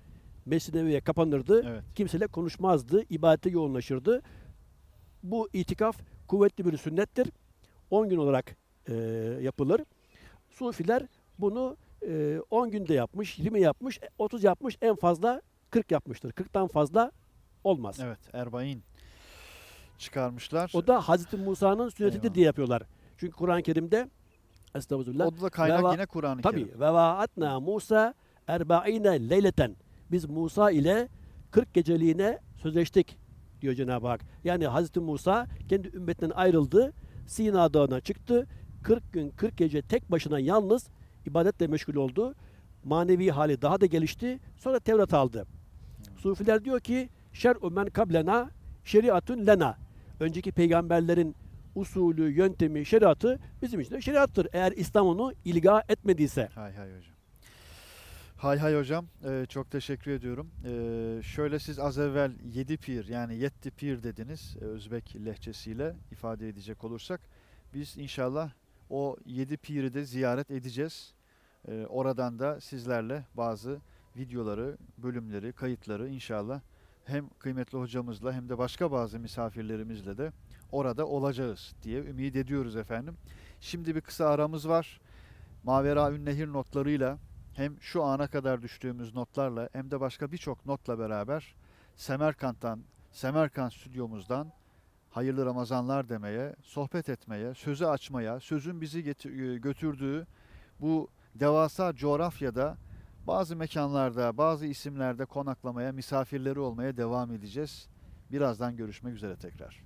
Mescid-i Nebevi'ye kapanırdı. Evet. Kimseyle konuşmazdı. İbadete yoğunlaşırdı. Bu itikaf kuvvetli bir sünnettir. on gün olarak e, yapılır. Sufiler bunu e, on günde yapmış, yirmi yapmış, otuz yapmış, en fazla kırk yapmıştır. kırktan fazla olmaz. Evet. Erbain çıkarmışlar. O da Hazreti Musa'nın sünnetidir Eyvallah. diye yapıyorlar. Çünkü Kur'an-ı Kerim'de Estağfurullah. O da kaynak Ve va- yine Kur'an-ı Tabii. Kerim. Ve vaatna Musa erba'ine leyleten. Biz Musa ile kırk geceliğine sözleştik diyor Cenab-ı Hak. Yani Hazreti Musa kendi ümmetinden ayrıldı. Sina Dağı'na çıktı. kırk gün kırk gece tek başına yalnız ibadetle meşgul oldu. Manevi hali daha da gelişti. Sonra Tevrat aldı. Sufiler diyor ki şer'u men kablena şeriatun lena. Önceki peygamberlerin usulü, yöntemi, şeriatı bizim için de şeriattır. Eğer İslam onu ilga etmediyse. Hay hay hocam. Hay hay hocam. Ee, çok teşekkür ediyorum. Ee, şöyle siz az evvel yedi pir yani yetti pir dediniz. e, Özbek lehçesiyle ifade edecek olursak. Biz inşallah o yedi piri de ziyaret edeceğiz. Ee, oradan da sizlerle bazı videoları, bölümleri, kayıtları inşallah hem kıymetli hocamızla hem de başka bazı misafirlerimizle de orada olacağız diye ümit ediyoruz efendim. Şimdi bir kısa aramız var. Maveraün Nehir notlarıyla hem şu ana kadar düştüğümüz notlarla hem de başka birçok notla beraber Semerkant'tan, Semerkant stüdyomuzdan hayırlı Ramazanlar demeye, sohbet etmeye, sözü açmaya, sözün bizi geti- götürdüğü bu devasa coğrafyada bazı mekanlarda, bazı isimlerde konaklamaya, misafirleri olmaya devam edeceğiz. Birazdan görüşmek üzere tekrar.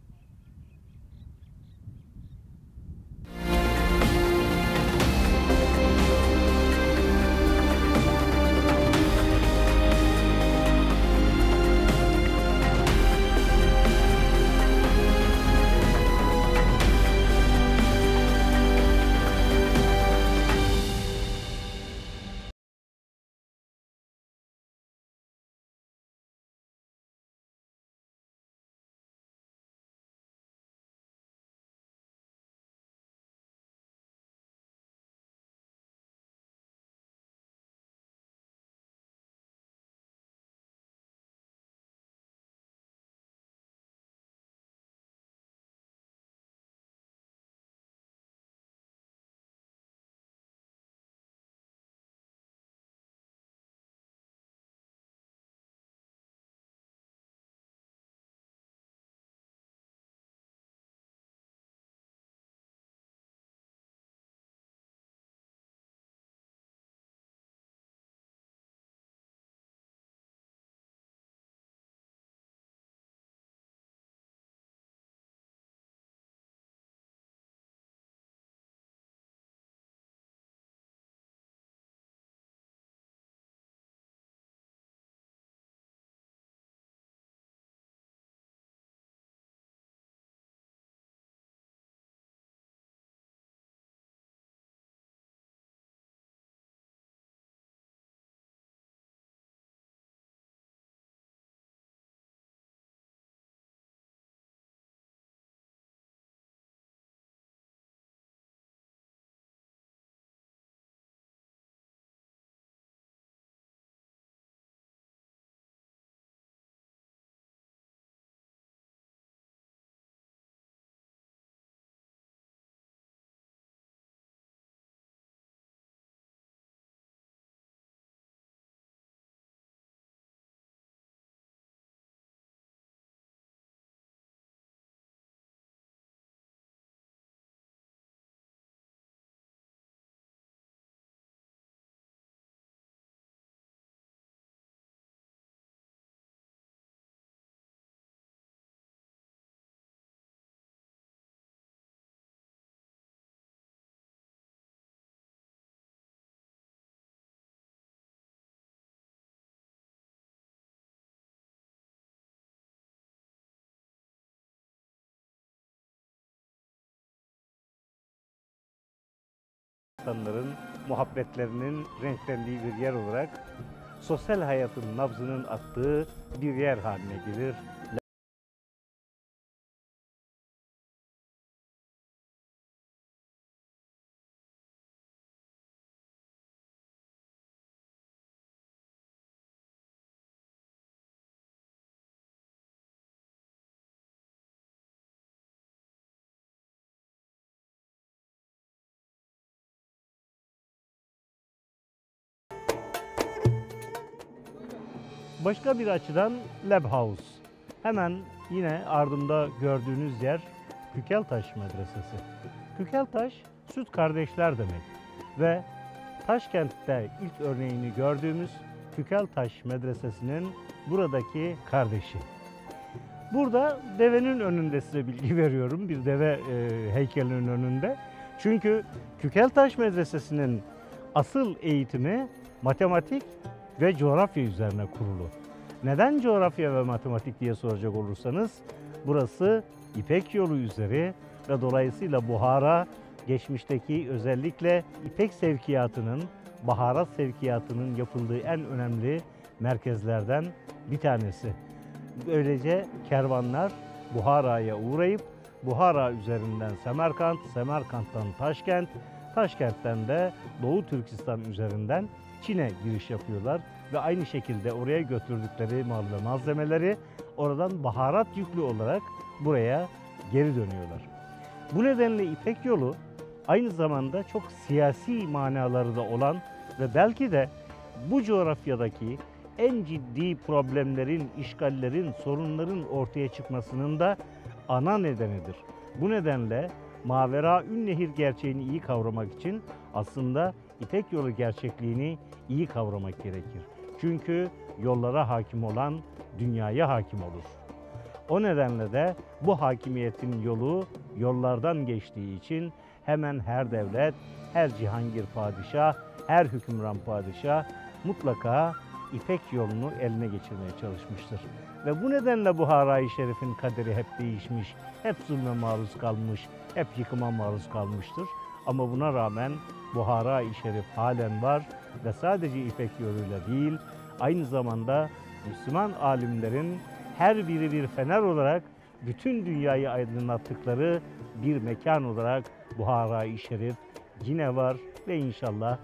İnsanların muhabbetlerinin renklendiği bir yer olarak sosyal hayatın nabzının attığı bir yer haline gelir. Başka bir açıdan Lab House. Hemen yine ardımda gördüğünüz yer Kükeltaş Medresesi. Kükeltaş, süt kardeşler demek ve Taşkent'te ilk örneğini gördüğümüz Kükeltaş Medresesi'nin buradaki kardeşi. Burada devenin önünde size bilgi veriyorum, bir deve e, heykelinin önünde. Çünkü Kükeltaş Medresesi'nin asıl eğitimi matematik ve coğrafya üzerine kurulu. Neden coğrafya ve matematik diye soracak olursanız, burası İpek Yolu üzeri ve dolayısıyla Buhara, geçmişteki özellikle İpek sevkiyatının, baharat sevkiyatının yapıldığı en önemli merkezlerden bir tanesi. Böylece kervanlar Buhara'ya uğrayıp Buhara üzerinden Semerkant, Semerkant'tan Taşkent, Taşkent'ten de Doğu Türkistan üzerinden Çin'e giriş yapıyorlar ve aynı şekilde oraya götürdükleri mal ve malzemeleri oradan baharat yüklü olarak buraya geri dönüyorlar. Bu nedenle İpek Yolu aynı zamanda çok siyasi manaları da olan ve belki de bu coğrafyadaki en ciddi problemlerin, işgallerin, sorunların ortaya çıkmasının da ana nedenidir. Bu nedenle Mavera-ün-Nehir gerçeğini iyi kavramak için aslında İpek Yolu gerçekliğini iyi kavramak gerekir. Çünkü yollara hakim olan dünyaya hakim olur. O nedenle de bu hakimiyetin yolu yollardan geçtiği için hemen her devlet, her cihangir padişah, her hükümran padişah mutlaka İpek Yolu'nu eline geçirmeye çalışmıştır. Ve bu nedenle Buhara-i Şerif'in kaderi hep değişmiş, hep zulme maruz kalmış, hep yıkıma maruz kalmıştır. Ama buna rağmen Buhara-i Şerif halen var ve sadece İpek Yolu'yla değil, aynı zamanda Müslüman alimlerin her biri bir fener olarak bütün dünyayı aydınlattıkları bir mekan olarak Buhara-i Şerif yine var ve inşallah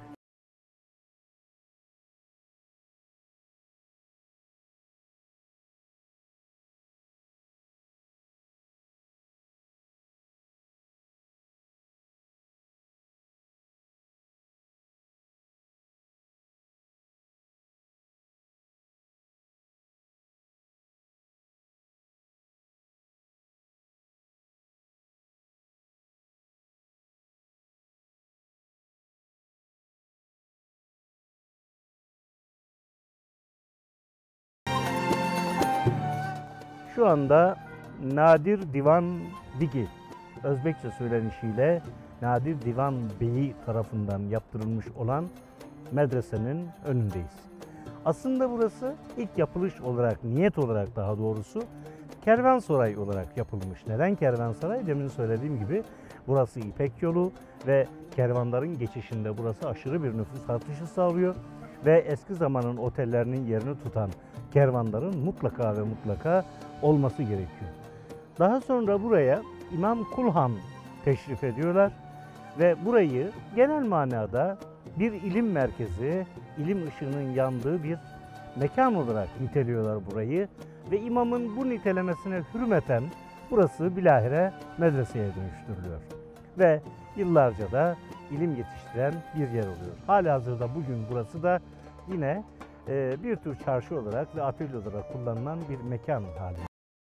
şu anda Nadir Divan Bigi, Özbekçe söylenişiyle Nadir Divan Beyi tarafından yaptırılmış olan medresenin önündeyiz. Aslında burası ilk yapılış olarak, niyet olarak daha doğrusu kervansaray olarak yapılmış. Neden kervansaray? Demin söylediğim gibi burası İpek Yolu ve kervanların geçişinde burası aşırı bir nüfus artışı sağlıyor ve eski zamanın otellerinin yerini tutan kervanların mutlaka ve mutlaka olması gerekiyor. Daha sonra buraya İmam Kulhan teşrif ediyorlar ve burayı genel manada bir ilim merkezi, ilim ışığının yandığı bir mekan olarak niteliyorlar burayı ve imamın bu nitelemesine hürmeten burası bilahare medreseye dönüştürülüyor. Ve yıllarca da ilim yetiştiren bir yer oluyor. Halihazırda bugün burası da yine e, bir tür çarşı olarak ve atölye olarak kullanılan bir mekan halinde.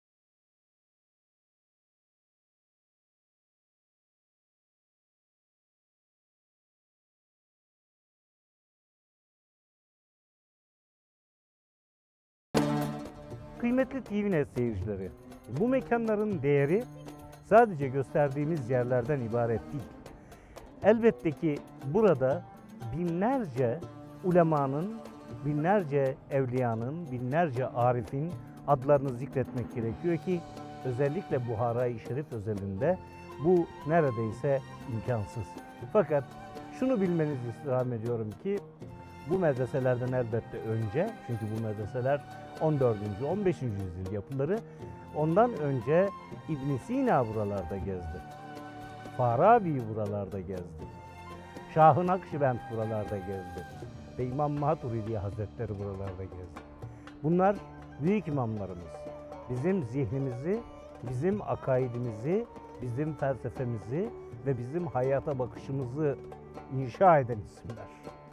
Kıymetli T V Net seyircileri, bu mekanların değeri sadece gösterdiğimiz yerlerden ibaret değil. Elbette ki burada binlerce ulemanın, binlerce evliyanın, binlerce arifin adlarını zikretmek gerekiyor ki özellikle Buhara-i Şerif özelinde bu neredeyse imkansız. Fakat şunu bilmenizi istirham ediyorum ki bu medreselerden elbette önce, çünkü bu medreseler on dördüncü on beşinci yüzyıl yapıları, ondan önce İbn Sina buralarda gezdi. Farabi buralarda gezdi. Şah-ı Nakşibend buralarda gezdi. Ve İmam Maturidi Hazretleri buralarda gezdi. Bunlar büyük imamlarımız. Bizim zihnimizi, bizim akaidimizi, bizim felsefemizi ve bizim hayata bakışımızı inşa eden isimler.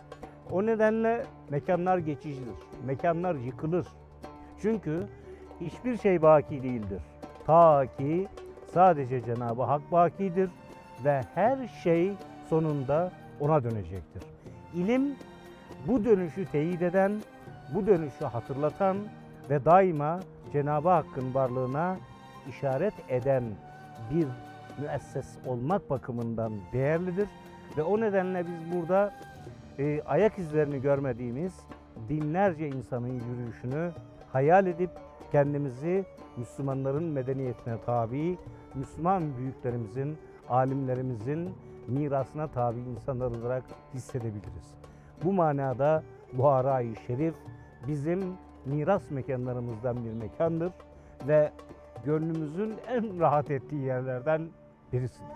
O nedenle mekanlar geçicidir. Mekanlar yıkılır. Çünkü hiçbir şey baki değildir. Ta ki sadece Cenab-ı Hak bakidir ve her şey sonunda ona dönecektir. İlim bu dönüşü teyit eden, bu dönüşü hatırlatan ve daima Cenab-ı Hakk'ın varlığına işaret eden bir müesses olmak bakımından değerlidir. Ve o nedenle biz burada e, ayak izlerini görmediğimiz binlerce insanın yürüyüşünü hayal edip kendimizi Müslümanların medeniyetine tabi, Müslüman büyüklerimizin, alimlerimizin mirasına tabi insanlar olarak hissedebiliriz. Bu manada Buhara-i Şerif bizim miras mekanlarımızdan bir mekandır ve gönlümüzün en rahat ettiği yerlerden birisidir.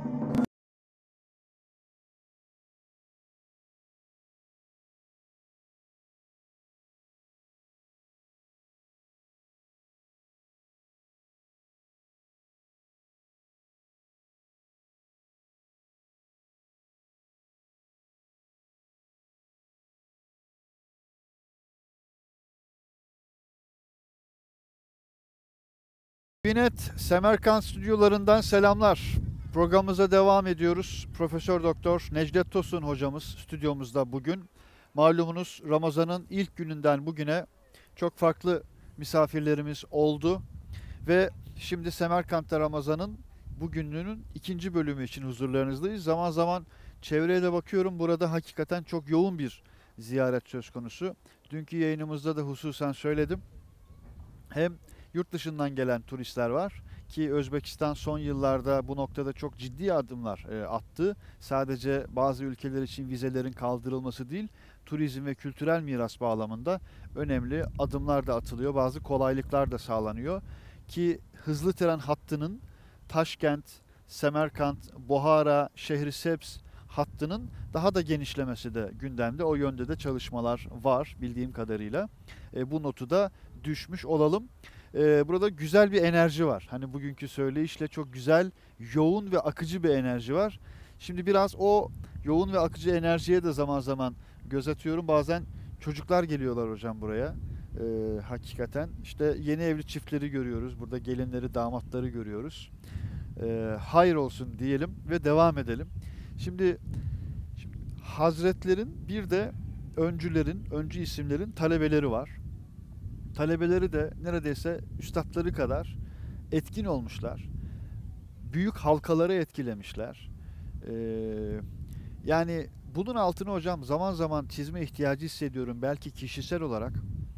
T V Net Semerkant stüdyolarından selamlar. Programımıza devam ediyoruz. Profesör Doktor Necdet Tosun hocamız stüdyomuzda bugün. Malumunuz Ramazan'ın ilk gününden bugüne çok farklı misafirlerimiz oldu. Ve şimdi Semerkant'ta Ramazan'ın bugününün ikinci bölümü için huzurlarınızdayız. Zaman zaman çevreye de bakıyorum. Burada hakikaten çok yoğun bir ziyaret söz konusu. Dünkü yayınımızda da hususen söyledim. Hem yurt dışından gelen turistler var ki Özbekistan son yıllarda bu noktada çok ciddi adımlar e, attı. Sadece bazı ülkeler için vizelerin kaldırılması değil, turizm ve kültürel miras bağlamında önemli adımlar da atılıyor. Bazı kolaylıklar da sağlanıyor ki hızlı tren hattının Taşkent, Semerkant, Buhara, Şehrisebz hattının daha da genişlemesi de gündemde. O yönde de çalışmalar var bildiğim kadarıyla. E, bu notu da düşmüş olalım. Ee, burada güzel bir enerji var. Hani bugünkü söyleyişle çok güzel, yoğun ve akıcı bir enerji var. Şimdi biraz o yoğun ve akıcı enerjiye de zaman zaman göz atıyorum. Bazen çocuklar geliyorlar hocam buraya. Ee, hakikaten işte yeni evli çiftleri görüyoruz. Burada gelinleri, damatları görüyoruz. Ee, hayır olsun diyelim ve devam edelim. Şimdi, şimdi Hazretlerin bir de öncülerin, öncü isimlerin talebeleri var. Talebeleri de neredeyse üstadları kadar etkin olmuşlar. Büyük halkaları etkilemişler. Ee, yani bunun altını hocam zaman zaman çizme ihtiyacı hissediyorum belki kişisel olarak.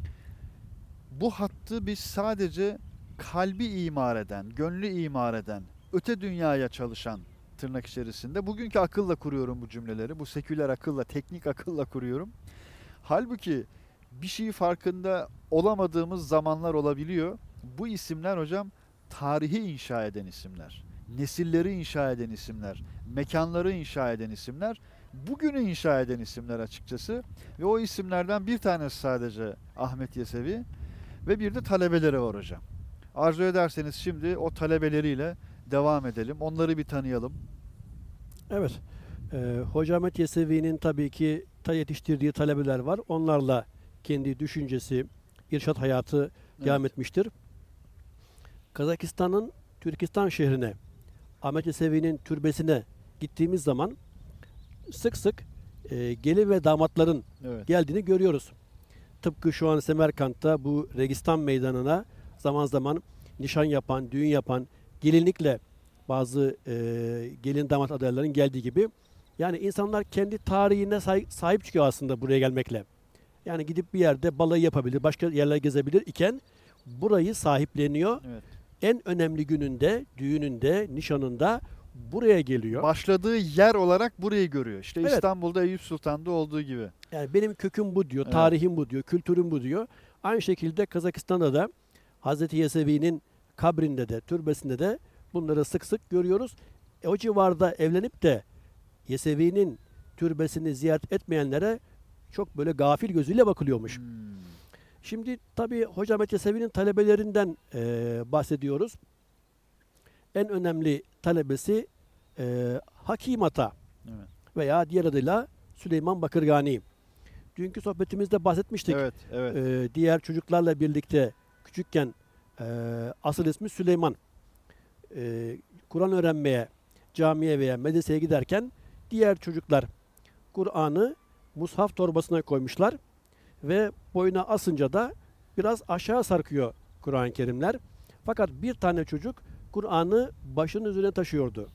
Bu hattı biz sadece kalbi imar eden, gönlü imar eden, öte dünyaya çalışan tırnak içerisinde. Bugünkü akılla kuruyorum bu cümleleri. Bu seküler akılla, teknik akılla kuruyorum. Halbuki bir şeyi farkında olamadığımız zamanlar olabiliyor. Bu isimler hocam tarihi inşa eden isimler. Nesilleri inşa eden isimler. Mekanları inşa eden isimler. Bugünü inşa eden isimler açıkçası. Ve o isimlerden bir tanesi sadece Ahmet Yesevi. Ve bir de talebeleri var hocam. Arzu ederseniz şimdi o talebeleriyle devam edelim. Onları bir tanıyalım. Evet. Ee, Hoca Ahmet Yesevi'nin tabii ki ta yetiştirdiği talebeler var. Onlarla kendi düşüncesi, irşat hayatı evet. devam etmiştir. Kazakistan'ın Türkistan şehrine, Ahmet Yesevi'nin türbesine gittiğimiz zaman sık sık e, gelin ve damatların evet. geldiğini görüyoruz. Tıpkı şu an Semerkant'ta bu Registan Meydanı'na zaman zaman nişan yapan, düğün yapan, gelinlikle bazı e, gelin damat adaylarının geldiği gibi. Yani insanlar kendi tarihine say- sahip çıkıyor aslında buraya gelmekle. Yani gidip bir yerde balayı yapabilir, başka yerler gezebilir iken burayı sahipleniyor. Evet. En önemli gününde, düğününde, nişanında buraya geliyor. Başladığı yer olarak burayı görüyor. İşte evet. İstanbul'da Eyüp Sultan'da olduğu gibi. Yani benim köküm bu diyor, evet. tarihim bu diyor, kültürüm bu diyor. Aynı şekilde Kazakistan'da da Hazreti Yesevi'nin kabrinde de, türbesinde de bunları sık sık görüyoruz. E, o civarda evlenip de Yesevi'nin türbesini ziyaret etmeyenlere çok böyle gafil gözüyle bakılıyormuş. Hmm. Şimdi tabii Hoca Ahmet Yesevi'nin talebelerinden e, bahsediyoruz. En önemli talebesi e, Hakim Ata evet. veya diğer adıyla Süleyman Bakırgani. dünkü sohbetimizde bahsetmiştik. Evet, evet. Ee, diğer çocuklarla birlikte küçükken e, asıl ismi Süleyman. Ee, Kur'an öğrenmeye, camiye veya medreseye giderken diğer çocuklar Kur'an'ı mushaf torbasına koymuşlar ve boyuna asınca da biraz aşağı sarkıyor Kur'an-ı Kerimler. Fakat bir tane çocuk Kur'an'ı başının üzerine taşıyordu.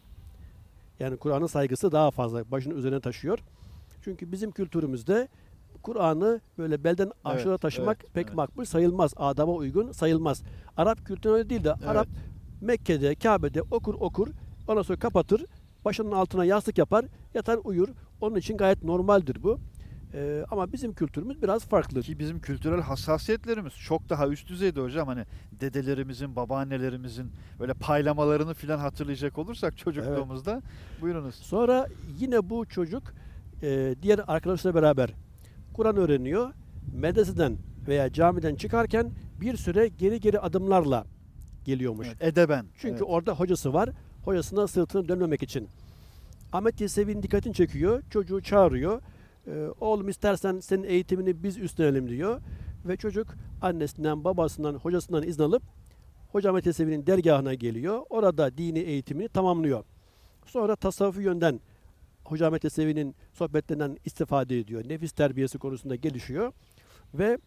Yani Kur'an'ın saygısı daha fazla başının üzerine taşıyor. Çünkü bizim kültürümüzde Kur'an'ı böyle belden aşağı Evet, taşımak evet, pek evet. makbul sayılmaz. Adaba uygun sayılmaz. Arap kültürü öyle değil de Evet. Arap Mekke'de, Kabe'de okur okur, ondan sonra kapatır, başının altına yastık yapar, yatar uyur. Onun için gayet normaldir bu. Ee, ama bizim kültürümüz biraz farklı. Ki bizim kültürel hassasiyetlerimiz çok daha üst düzeyde hocam. Hani dedelerimizin, babaannelerimizin böyle paylamalarını filan hatırlayacak olursak çocukluğumuzda. Buyurunuz. Sonra yine bu çocuk e, diğer arkadaşlarla beraber Kur'an öğreniyor. Medreseden veya camiden çıkarken bir süre geri geri adımlarla geliyormuş. Evet, edeben. Çünkü Evet. orada hocası var. Hocasına sırtını dönmemek için. Ahmet Yesevi'nin dikkatini çekiyor. Çocuğu çağırıyor. Ee, oğlum istersen senin eğitimini biz üstlenelim diyor. Ve çocuk annesinden, babasından, hocasından izin alıp Hoca Ahmet Yesevi'nin dergahına geliyor. Orada dini eğitimini tamamlıyor. Sonra tasavvufi yönden Hoca Ahmet Yesevi'nin sohbetlerinden istifade ediyor. Nefis terbiyesi konusunda gelişiyor. Ve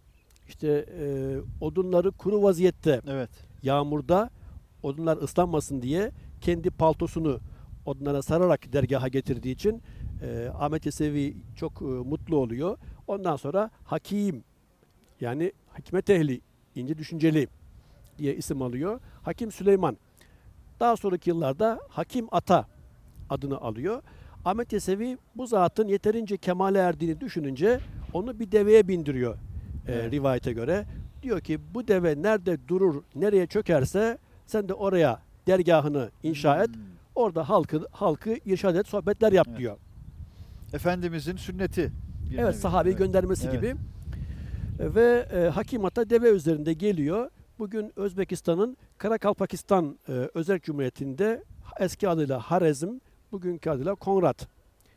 işte e, odunları kuru vaziyette Evet. yağmurda odunlar ıslanmasın diye kendi paltosunu odunlara sararak dergaha getirdiği için e, Ahmet Yesevi çok e, mutlu oluyor. Ondan sonra Hakim, yani hikmet ehli, ince düşünceli diye isim alıyor. Hakim Süleyman. Daha sonraki yıllarda Hakim Ata adını alıyor. Ahmet Yesevi bu zatın yeterince kemale erdiğini düşününce onu bir deveye bindiriyor e, Evet. rivayete göre. Diyor ki bu deve nerede durur, nereye çökerse sen de oraya dergahını inşa et. Hmm. Orada halkı halkı irşad et, sohbetler yap Evet. diyor. Efendimizin sünneti. bir Evet, nevi. sahabeyi Evet. göndermesi Evet. gibi. E, Ve e, Hakim Ata deve üzerinde geliyor. Bugün Özbekistan'ın Karakalpakistan e, Özerk Cumhuriyeti'nde eski adıyla Harezm, bugünkü adıyla Konrad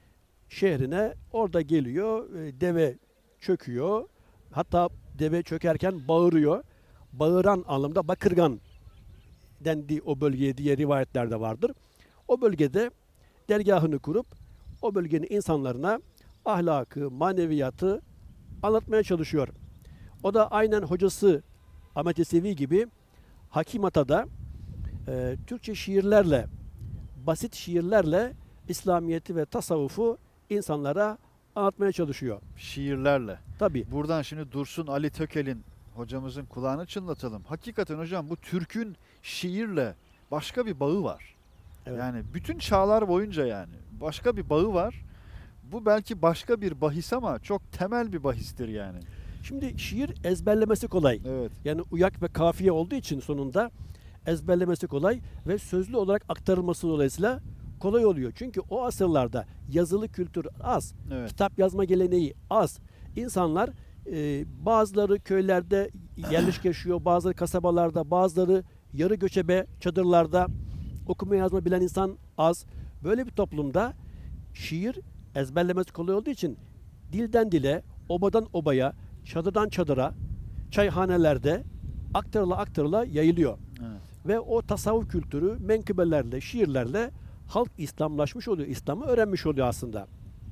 şehrine orada geliyor. E, deve çöküyor. Hatta deve çökerken bağırıyor. Bağıran anlamda bakırgan dendiği o bölgeye diye rivayetlerde vardır. O bölgede dergahını kurup o bölgenin insanlarına ahlakı, maneviyatı anlatmaya çalışıyor. O da aynen hocası Ahmet Yesevi gibi Hakim Ata'da e, Türkçe şiirlerle, basit şiirlerle İslamiyet'i ve tasavvufu insanlara anlatmaya çalışıyor. Şiirlerle. Tabii. Buradan şimdi Dursun Ali Tökel'in hocamızın kulağını çınlatalım. Hakikaten hocam bu Türk'ün şiirle başka bir bağı var. Evet. Yani bütün çağlar boyunca yani başka bir bağı var. Bu belki başka bir bahis ama çok temel bir bahistir yani. Şimdi şiir ezberlemesi kolay. Evet. Yani uyak ve kafiye olduğu için sonunda ezberlemesi kolay ve sözlü olarak aktarılması dolayısıyla kolay oluyor. Çünkü o asırlarda yazılı kültür az, Evet. kitap yazma geleneği az. İnsanlar e, bazıları köylerde yerleşik yaşıyor, bazıları kasabalarda, bazıları yarı göçebe çadırlarda, okuma yazma bilen insan az. Böyle bir toplumda şiir ezberlemesi kolay olduğu için dilden dile, obadan obaya, çadırdan çadıra, çayhanelerde aktarıla aktarıla yayılıyor. Evet. Ve o tasavvuf kültürü menkıbelerle, şiirlerle halk İslamlaşmış oluyor. İslam'ı öğrenmiş oluyor aslında.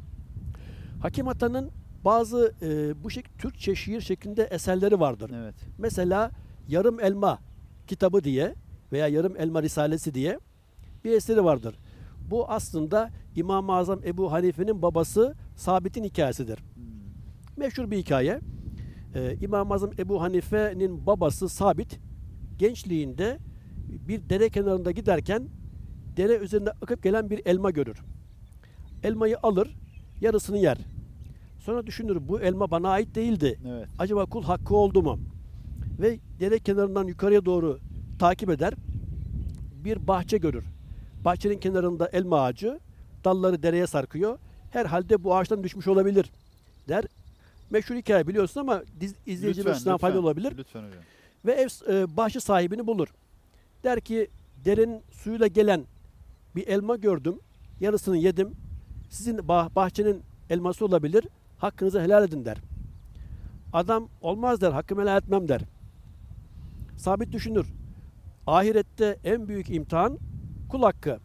Hakim Ata'nın bazı e, bu şekilde Türkçe şiir şeklinde eserleri vardır. Evet. Mesela Yarım Elma kitabı diye veya Yarım Elma Risalesi diye bir eseri vardır. Bu aslında İmam-ı Azam Ebu Hanife'nin babası Sabit'in hikayesidir. Hmm. Meşhur bir hikaye. Ee, İmam-ı Azam Ebu Hanife'nin babası Sabit gençliğinde bir dere kenarında giderken dere üzerinde akıp gelen bir elma görür. Elmayı alır, yarısını yer. Sonra düşünür, bu elma bana ait değildi. Evet. Acaba kul hakkı oldu mu? Ve dere kenarından yukarıya doğru takip eder. Bir bahçe görür. Bahçenin kenarında elma ağacı, dalları dereye sarkıyor. Herhalde bu ağaçtan düşmüş olabilir der. Meşhur hikaye biliyorsun ama diz, izleyicinin Lütfen, açısından faydalı lütfen. olabilir. Lütfen hocam. Ve ev e, bahçe sahibini bulur. Der ki derenin suyuyla gelen bir elma gördüm. Yarısını yedim. Sizin bah- bahçenin elması olabilir. hakkınızı helal edin der. Adam olmaz der, hakkımı helal etmem der. Sabit düşünür. Ahirette en büyük imtihan kul hakkı.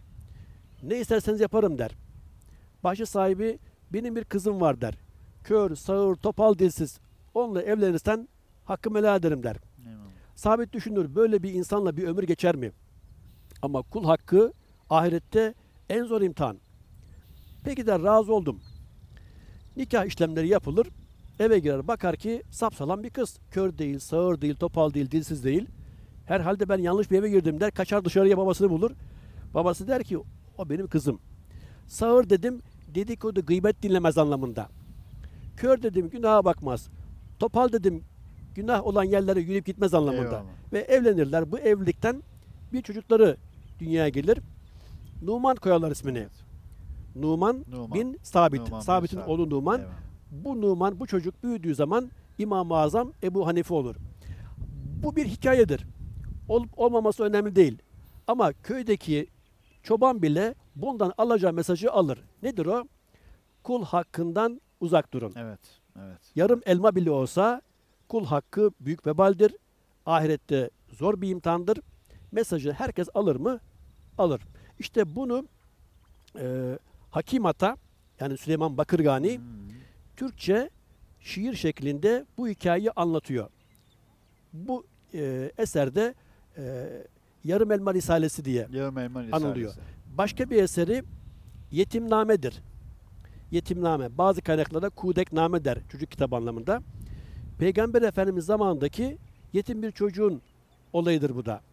Ne isterseniz yaparım der. Başı sahibi benim bir kızım var der. Kör, sağır, topal, dilsiz. Onunla evlenirsen hakkımı helal ederim der. Eyvallah. Sabit düşünür. Böyle bir insanla bir ömür geçer mi? Ama kul hakkı ahirette en zor imtihan. Peki der, razı oldum. Nikah işlemleri yapılır. Eve girer, bakar ki sapsalan bir kız. Kör değil, sağır değil, topal değil, dilsiz değil. Herhalde ben yanlış bir eve girdim der. Kaçar dışarıya babasını bulur. Babası der ki o benim kızım. Sağır dedim, dedikodu, gıybet dinlemez anlamında. Kör dedim, günaha bakmaz. Topal dedim, günah olan yerlere yürüyüp gitmez anlamında. Eyvallah. Ve evlenirler. Bu evlilikten bir çocukları dünyaya gelir. Numan koyarlar ismini. Numan, Numan. bin Sabit. Numan bin Sabit'in Sabit. oğlu Numan. Eyvallah. Bu Numan, bu çocuk büyüdüğü zaman İmam-ı Azam Ebu Hanife olur. Bu bir hikayedir. Olup olmaması önemli değil. Ama köydeki çoban bile bundan alacağı mesajı alır. Nedir o? Kul hakkından uzak durun. Evet. Evet. Yarım elma bile olsa kul hakkı büyük vebaldir. Ahirette zor bir imtihandır. Mesajı herkes alır mı? Alır. İşte bunu e, Hakim Ata, yani Süleyman Bakırgani Hmm. Türkçe şiir şeklinde bu hikayeyi anlatıyor. Bu e, eserde e, Yarım Elma Risalesi diye Yarım elma anılıyor. risalesi. Başka bir eseri Yetimname'dir. Yetimname. Bazı kaynaklarda Kudekname der çocuk kitabı anlamında. Peygamber Efendimiz zamanındaki yetim bir çocuğun olayıdır bu da.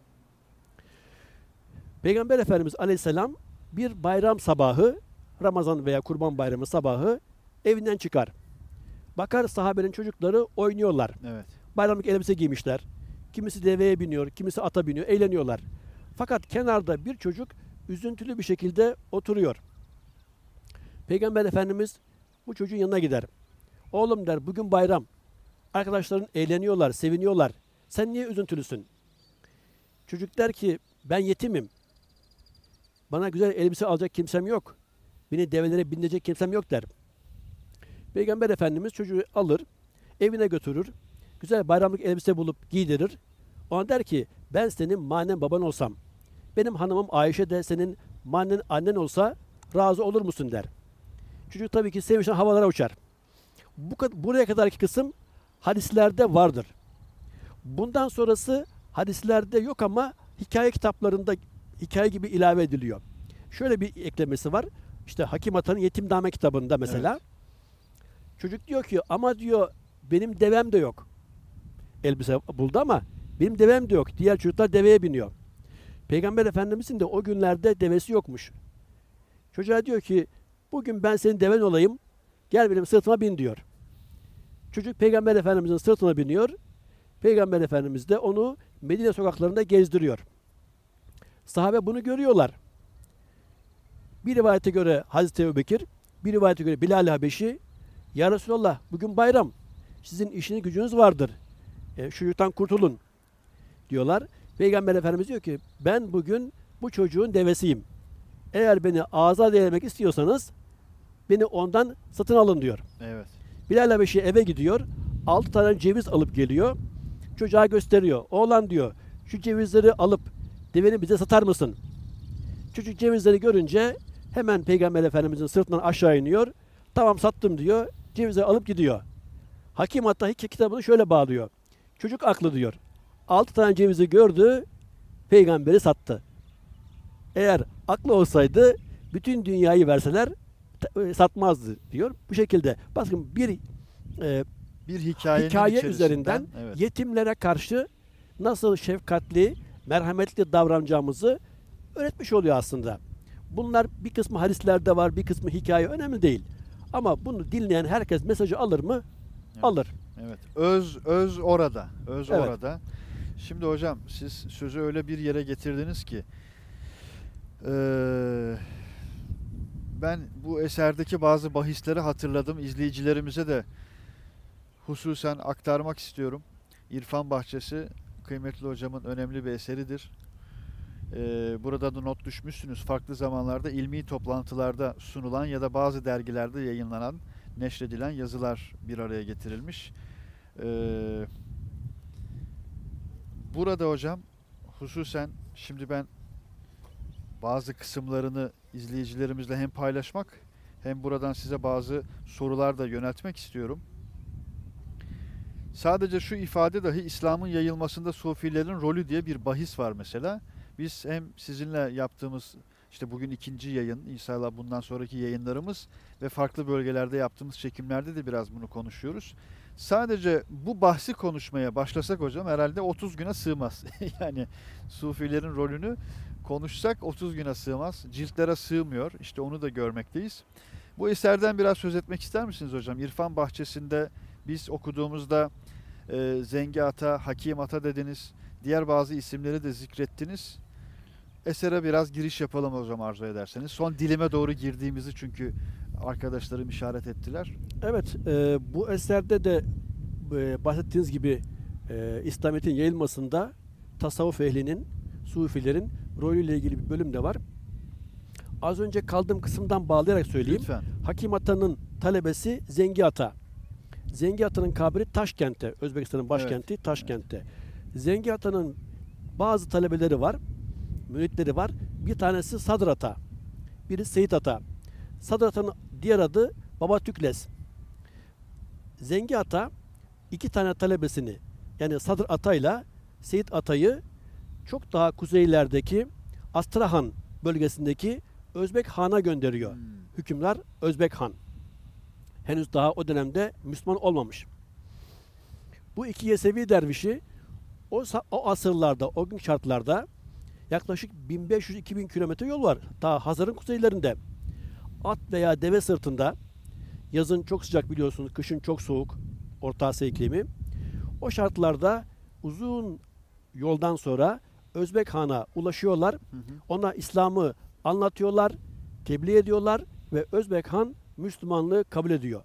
Peygamber Efendimiz Aleyhisselam bir bayram sabahı, Ramazan veya Kurban Bayramı sabahı evinden çıkar. Bakar sahabenin çocukları oynuyorlar. Evet. Bayramlık elbise giymişler. Kimisi deveye biniyor, kimisi ata biniyor, eğleniyorlar. Fakat kenarda bir çocuk üzüntülü bir şekilde oturuyor. Peygamber Efendimiz bu çocuğun yanına gider. Oğlum der, bugün bayram. Arkadaşların eğleniyorlar, seviniyorlar. Sen niye üzüntülüsün? Çocuk der ki, ben yetimim. Bana güzel elbise alacak kimsem yok. Beni develere bindirecek kimsem yok der. Peygamber Efendimiz çocuğu alır, evine götürür. Güzel bayramlık elbise bulup giydirir. Ona der ki, ben senin manen baban olsam, benim hanımım Ayşe de senin manen annen olsa razı olur musun der. Çocuk tabii ki sevinçten havalara uçar. Bu, buraya kadarki kısım hadislerde vardır. Bundan sonrası hadislerde yok ama hikaye kitaplarında hikaye gibi ilave ediliyor. Şöyle bir eklemesi var. İşte Hakim Ata'nın Yetimname kitabında mesela. Evet. Çocuk diyor ki ama diyor benim devem de yok. Elbise buldu ama benim devem de yok. Diğer çocuklar deveye biniyor. Peygamber Efendimizin de o günlerde devesi yokmuş. Çocuğa diyor ki bugün ben senin deven olayım. Gel benim sırtıma bin diyor. Çocuk Peygamber Efendimizin sırtına biniyor. Peygamber Efendimiz de onu Medine sokaklarında gezdiriyor. Sahabe bunu görüyorlar. Bir rivayete göre Hazreti Ebubekir, bir rivayete göre Bilal Habeşi, ya Resulallah bugün bayram, sizin işiniz gücünüz vardır, e, şu yurttan kurtulun diyorlar. Peygamber Efendimiz diyor ki ben bugün bu çocuğun devesiyim. Eğer beni azat eylemek istiyorsanız beni ondan satın alın diyor. Evet. Bilal Habeşi eve gidiyor, altı tane ceviz alıp geliyor, çocuğa gösteriyor. Oğlan diyor şu cevizleri alıp deveni bize satar mısın? Çocuk cevizleri görünce hemen Peygamber Efendimizin sırtından aşağı iniyor. Tamam sattım diyor. Cevizleri alıp gidiyor. Hakim hatta hikaye kitabını şöyle bağlıyor. Çocuk aklı diyor. Altı tane cevizi gördü. Peygamberi sattı. Eğer aklı olsaydı bütün dünyayı verseler satmazdı diyor. Bu şekilde. Bakın bir e, Bir hikayenin hikaye içerisinden, üzerinden evet. yetimlere karşı nasıl şefkatli, merhametli davranacağımızı öğretmiş oluyor aslında. Bunlar bir kısmı hadislerde var, bir kısmı hikaye, önemli değil. Ama bunu dinleyen herkes mesajı alır mı? Evet. Alır. Evet. Öz öz orada. Öz Evet. orada. Şimdi hocam siz sözü öyle bir yere getirdiniz ki eee, ben bu eserdeki bazı bahisleri hatırladım. İzleyicilerimize de hususen aktarmak istiyorum. İrfan Bahçesi kıymetli hocamın önemli bir eseridir. Ee, burada da not düşmüşsünüz. Farklı zamanlarda ilmi toplantılarda sunulan ya da bazı dergilerde yayınlanan neşredilen yazılar bir araya getirilmiş. Ee, burada hocam hususen şimdi ben bazı kısımlarını izleyicilerimizle hem paylaşmak hem buradan size bazı sorular da yöneltmek istiyorum. Sadece şu ifade dahi İslam'ın yayılmasında Sufilerin rolü diye bir bahis var mesela. Biz hem sizinle yaptığımız işte bugün ikinci yayın, inşallah bundan sonraki yayınlarımız ve farklı bölgelerde yaptığımız çekimlerde de biraz bunu konuşuyoruz. Sadece bu bahsi konuşmaya başlasak hocam herhalde otuz güne sığmaz. Yani Sufilerin rolünü konuşsak otuz güne sığmaz. Ciltlere sığmıyor. İşte onu da görmekteyiz. Bu eserden biraz söz etmek ister misiniz hocam? İrfan Bahçesi'nde biz okuduğumuzda e, Zengi Ata, Hakim Ata dediniz. Diğer bazı isimleri de zikrettiniz. Esere biraz giriş yapalım o zaman arzu ederseniz. Son dilime doğru girdiğimizi çünkü arkadaşlarım işaret ettiler. Evet, e, bu eserde de e, bahsettiğiniz gibi e, İslamiyet'in yayılmasında tasavvuf ehlinin, sufilerin rolüyle ilgili bir bölüm de var. Az önce kaldığım kısımdan bağlayarak söyleyeyim. Lütfen. Hakim Ata'nın talebesi Zengi Ata. Zengi Ata'nın kabri Taşkent'te, Özbekistan'ın başkenti Evet. Taşkent'te. Zengi Ata'nın bazı talebeleri var, müritleri var. Bir tanesi Sadr Ata, biri Seyit Ata. Sadr Ata'nın diğer adı Baba Tükles. Zengi Ata iki tane talebesini, yani Sadr Ata ile Seyit Ata'yı çok daha kuzeylerdeki Astrahan bölgesindeki Özbek Han'a gönderiyor. Hmm. Hükümdar Özbek Han. Henüz daha o dönemde Müslüman olmamış. Bu iki Yesevi dervişi o, o asırlarda, o gün şartlarda yaklaşık bin beş yüz iki bin kilometre yol var. Ta Hazar'ın kuzeylerinde. At veya deve sırtında, yazın çok sıcak biliyorsunuz, kışın çok soğuk, Orta Asya iklimi. O şartlarda uzun yoldan sonra Özbek Han'a ulaşıyorlar. Hı hı. Ona İslam'ı anlatıyorlar, tebliğ ediyorlar ve Özbek Han Müslümanlığı kabul ediyor.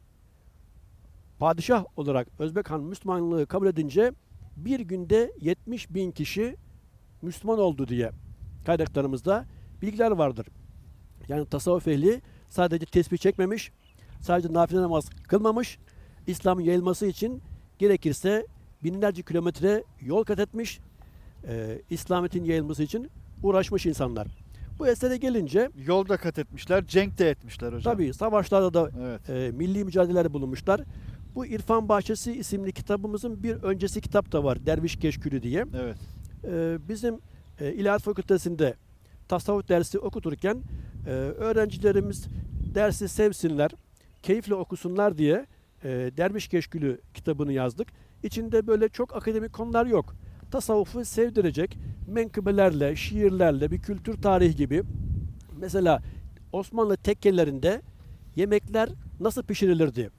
Padişah olarak Özbek Han Müslümanlığı kabul edince bir günde yetmiş bin kişi Müslüman oldu diye kaynaklarımızda bilgiler vardır. Yani tasavvuf ehli sadece tesbih çekmemiş, sadece nafile namaz kılmamış, İslam'ın yayılması için gerekirse binlerce kilometre yol kat etmiş, e, İslamiyet'in yayılması için uğraşmış insanlar. Bu esere gelince Yolda kat etmişler, cenk de etmişler hocam. tabii savaşlarda da Evet. e, milli mücadeleler bulunmuşlar. Bu İrfan Bahçesi isimli kitabımızın bir öncesi kitap da var, Derviş Keşkülü diye. Evet. E, bizim e, İlahiyat Fakültesi'nde tasavvuf dersi okuturken e, öğrencilerimiz dersi sevsinler, keyifle okusunlar diye e, Derviş Keşkülü kitabını yazdık. İçinde böyle çok akademik konular yok. Tasavvufu sevdirecek menkıbelerle, şiirlerle, bir kültür tarihi gibi. Mesela Osmanlı tekkelerinde yemekler nasıl pişirilirdi?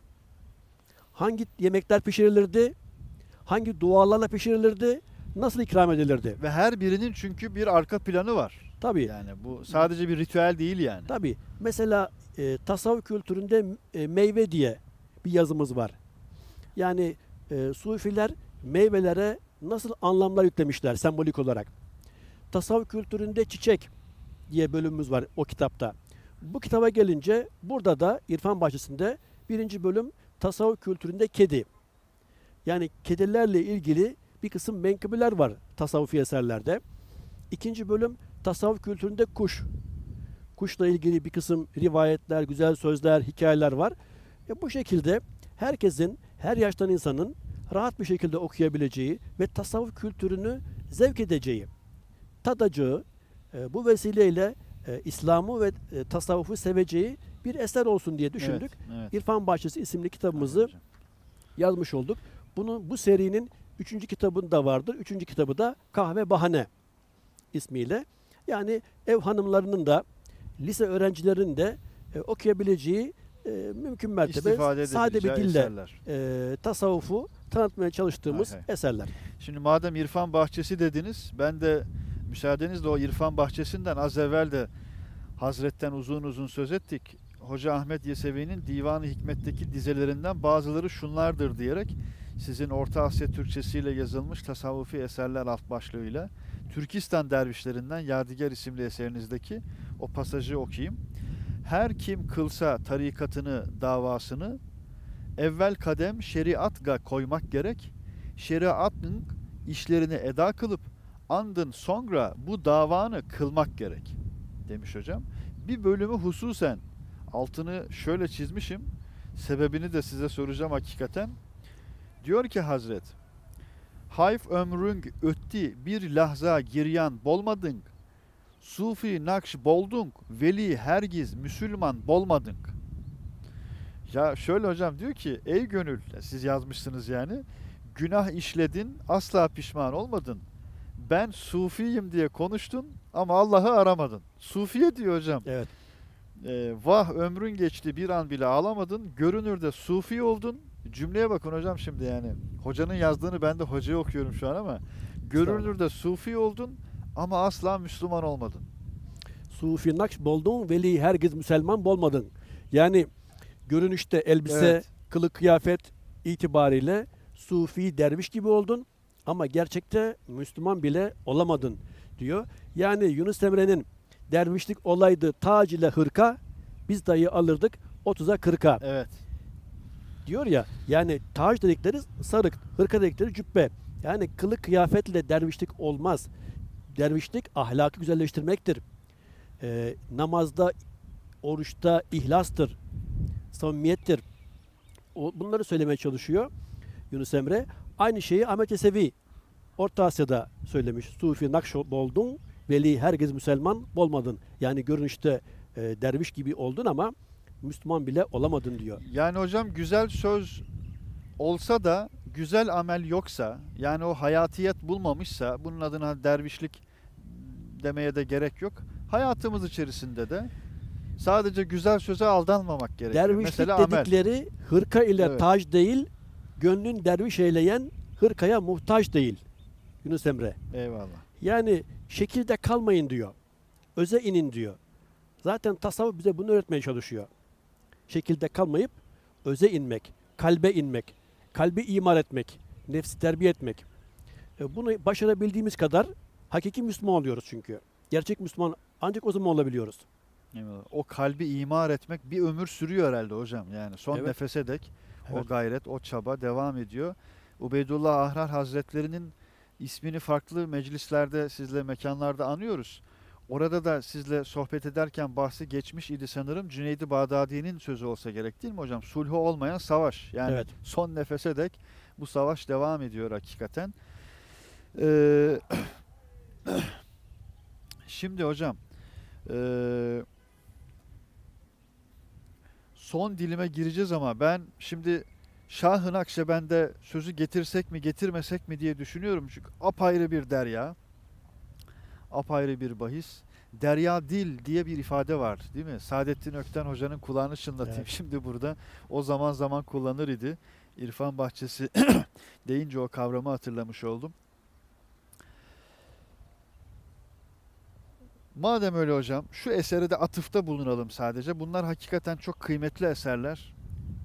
Hangi yemekler pişirilirdi? Hangi dualarla pişirilirdi? Nasıl ikram edilirdi? Ve her birinin çünkü bir arka planı var. Tabii. Yani bu sadece bir ritüel değil yani. Tabii. Mesela e, tasavvuf kültüründe e, meyve diye bir yazımız var. Yani e, Sufiler meyvelere nasıl anlamlar yüklemişler sembolik olarak. Tasavvuf kültüründe çiçek diye bölümümüz var o kitapta. Bu kitaba gelince burada da İrfan Bahçesi'nde birinci bölüm tasavvuf kültüründe kedi. Yani kedilerle ilgili bir kısım menkıbeler var tasavvufi eserlerde. İkinci bölüm tasavvuf kültüründe kuş. Kuşla ilgili bir kısım rivayetler, güzel sözler, hikayeler var. E bu şekilde herkesin, her yaştan insanın rahat bir şekilde okuyabileceği ve tasavvuf kültürünü zevk edeceği, tadacağı, e, bu vesileyle e, İslam'ı ve e, tasavvufu seveceği bir eser olsun diye düşündük. Evet, evet. İrfan Bahçesi isimli kitabımızı Aynen hocam. yazmış olduk. Bunu bu serinin üçüncü kitabında vardır. Üçüncü kitabı da Kahve Bahane ismiyle. Yani ev hanımlarının da lise öğrencilerinin de e, okuyabileceği e, mümkün mertebe İstifade sade bir edebileceği dille eserler. e, tasavvufu tanıtmaya çalıştığımız Hay hay. eserler. Şimdi madem İrfan Bahçesi dediniz, ben de müsaadenizle o İrfan Bahçesi'nden az evvel de Hazret'ten uzun uzun söz ettik. Hoca Ahmet Yesevi'nin Divan-ı Hikmet'teki dizelerinden bazıları şunlardır diyerek sizin Orta Asya Türkçesiyle yazılmış tasavvufi eserler alt başlığıyla Türkistan dervişlerinden Yadigar isimli eserinizdeki o pasajı okuyayım. Her kim kılsa tarikatını, davasını evvel kadem şeriatga koymak gerek. Şeriatın işlerini eda kılıp andın sonra bu davanı kılmak gerek demiş hocam. Bir bölümü hususen altını şöyle çizmişim. Sebebini de size soracağım hakikaten. Diyor ki Hazret, Hayf ömrün ötti bir lahza giryan bolmadın. Sufi nakş boldun, veli hergiz Müslüman bolmadın. Ya şöyle hocam diyor ki, ey gönül, siz yazmışsınız yani, günah işledin, asla pişman olmadın. Ben sufiyim diye konuştun ama Allah'ı aramadın. Sufiye diyor hocam. Evet. Ee, vah ömrün geçti bir an bile ağlamadın. Görünürde sufi oldun. Cümleye bakın hocam şimdi yani. Hocanın yazdığını ben de hocaya okuyorum şu an ama. Görünürde sufi oldun ama asla Müslüman olmadın. Sufi nakş boldun, veli hergiz Müslüman bolmadın. Yani görünüşte elbise, Evet. kılık kıyafet itibariyle sufi derviş gibi oldun ama gerçekte Müslüman bile olamadın diyor. Yani Yunus Emre'nin dervişlik olaydı tac ile hırka, biz dayı alırdık otuza kırka Evet. diyor ya. Yani tac dedikleri sarık, hırka dedikleri cübbe. Yani kılık kıyafetle dervişlik olmaz. Dervişlik ahlakı güzelleştirmektir. Ee, namazda, oruçta ihlastır, samimiyettir. O, bunları söylemeye çalışıyor Yunus Emre. Aynı şeyi Ahmet Yesevi Orta Asya'da söylemiş. Sufi nakş boldun, veli herkes Müslüman bolmadın. Yani görünüşte e, derviş gibi oldun ama Müslüman bile olamadın diyor. Yani hocam güzel söz olsa da güzel amel yoksa, yani o hayatiyet bulmamışsa, bunun adına dervişlik demeye de gerek yok. Hayatımız içerisinde de sadece güzel söze aldanmamak gerekiyor. Dervişlik Mesela amel. dedikleri hırka ile Evet. tac değil, gönlün derviş eyleyen hırkaya muhtaç değil. Yunus Emre. Eyvallah. Yani şekilde kalmayın diyor. Öze inin diyor. Zaten tasavvuf bize bunu öğretmeye çalışıyor. Şekilde kalmayıp öze inmek, kalbe inmek, kalbi imar etmek, nefsi terbiye etmek. E, Bunu başarabildiğimiz kadar hakiki Müslüman oluyoruz çünkü. Gerçek Müslüman ancak o zaman olabiliyoruz. Eyvallah. O kalbi imar etmek bir ömür sürüyor herhalde hocam. Yani son Evet. nefese dek Evet. o gayret, o çaba devam ediyor. Ubeydullah Ahrar Hazretleri'nin ismini farklı meclislerde, sizle mekanlarda anıyoruz. Orada da sizle sohbet ederken bahsi geçmiş idi sanırım. Cüneyd-i Bağdadi'nin sözü olsa gerek değil mi hocam? Sulhu olmayan savaş. Yani Evet. son nefese dek bu savaş devam ediyor hakikaten. Ee, şimdi hocam ee, son dilime gireceğiz ama ben şimdi Şah-ı Nakşibend'e sözü getirsek mi getirmesek mi diye düşünüyorum. Çünkü apayrı bir derya, apayrı bir bahis. Derya dil diye bir ifade var değil mi? Saadettin Ökten Hoca'nın kulağını çınlatayım Evet. şimdi burada. O zaman zaman kullanır idi. İrfan Bahçesi deyince o kavramı hatırlamış oldum. Madem öyle hocam, şu esere de atıfta bulunalım sadece. Bunlar hakikaten çok kıymetli eserler.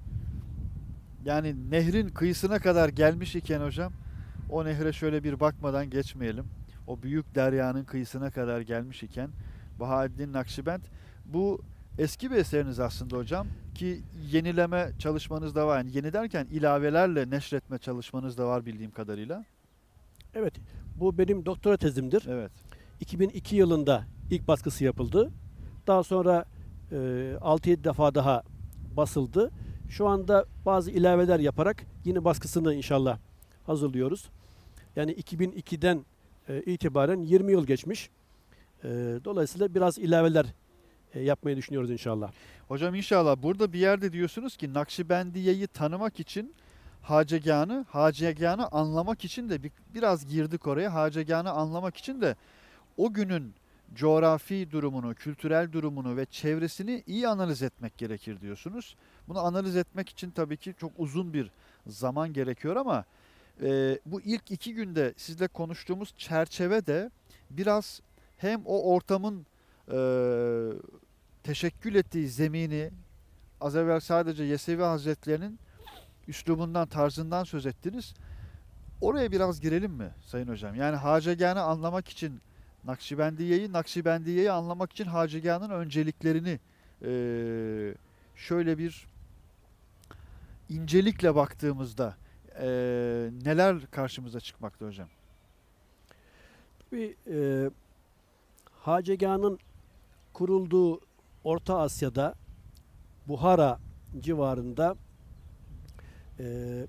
Yani nehrin kıyısına kadar gelmiş iken hocam, o nehre şöyle bir bakmadan geçmeyelim. O büyük deryanın kıyısına kadar gelmiş iken Bahaeddin Nakşibend, bu eski bir eseriniz aslında hocam ki yenileme çalışmanız da var. Yani yeni derken ilavelerle neşretme çalışmanız da var bildiğim kadarıyla. Evet. Bu benim doktora tezimdir. Evet. iki bin iki yılında ilk baskısı yapıldı. Daha sonra e, altı yedi defa daha basıldı. Şu anda bazı ilaveler yaparak yine baskısını inşallah hazırlıyoruz. Yani iki bin ikiden e, itibaren yirmi yıl geçmiş. E, dolayısıyla biraz ilaveler e, yapmayı düşünüyoruz inşallah. Hocam inşallah burada bir yerde diyorsunuz ki Nakşibendiye'yi tanımak için Haceganı, Haceganı anlamak için de bir, biraz girdik oraya. Haceganı anlamak için de o günün coğrafi durumunu, kültürel durumunu ve çevresini iyi analiz etmek gerekir diyorsunuz. Bunu analiz etmek için tabii ki çok uzun bir zaman gerekiyor ama e, bu ilk iki günde sizle konuştuğumuz çerçeve de biraz hem o ortamın e, teşekkül ettiği zemini, az evvel sadece Yesevi Hazretlerinin üslubundan, tarzından söz ettiniz. Oraya biraz girelim mi Sayın Hocam? Yani Hacegan'ı anlamak için Nakşibendiye'yi, Nakşibendiye'yi anlamak için Hacegan'ın önceliklerini eee, şöyle bir incelikle baktığımızda e, neler karşımıza çıkmakta hocam? Bir e, Hacegah'ın kurulduğu Orta Asya'da Buhara civarında e,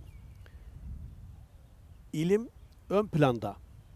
ilim ön planda.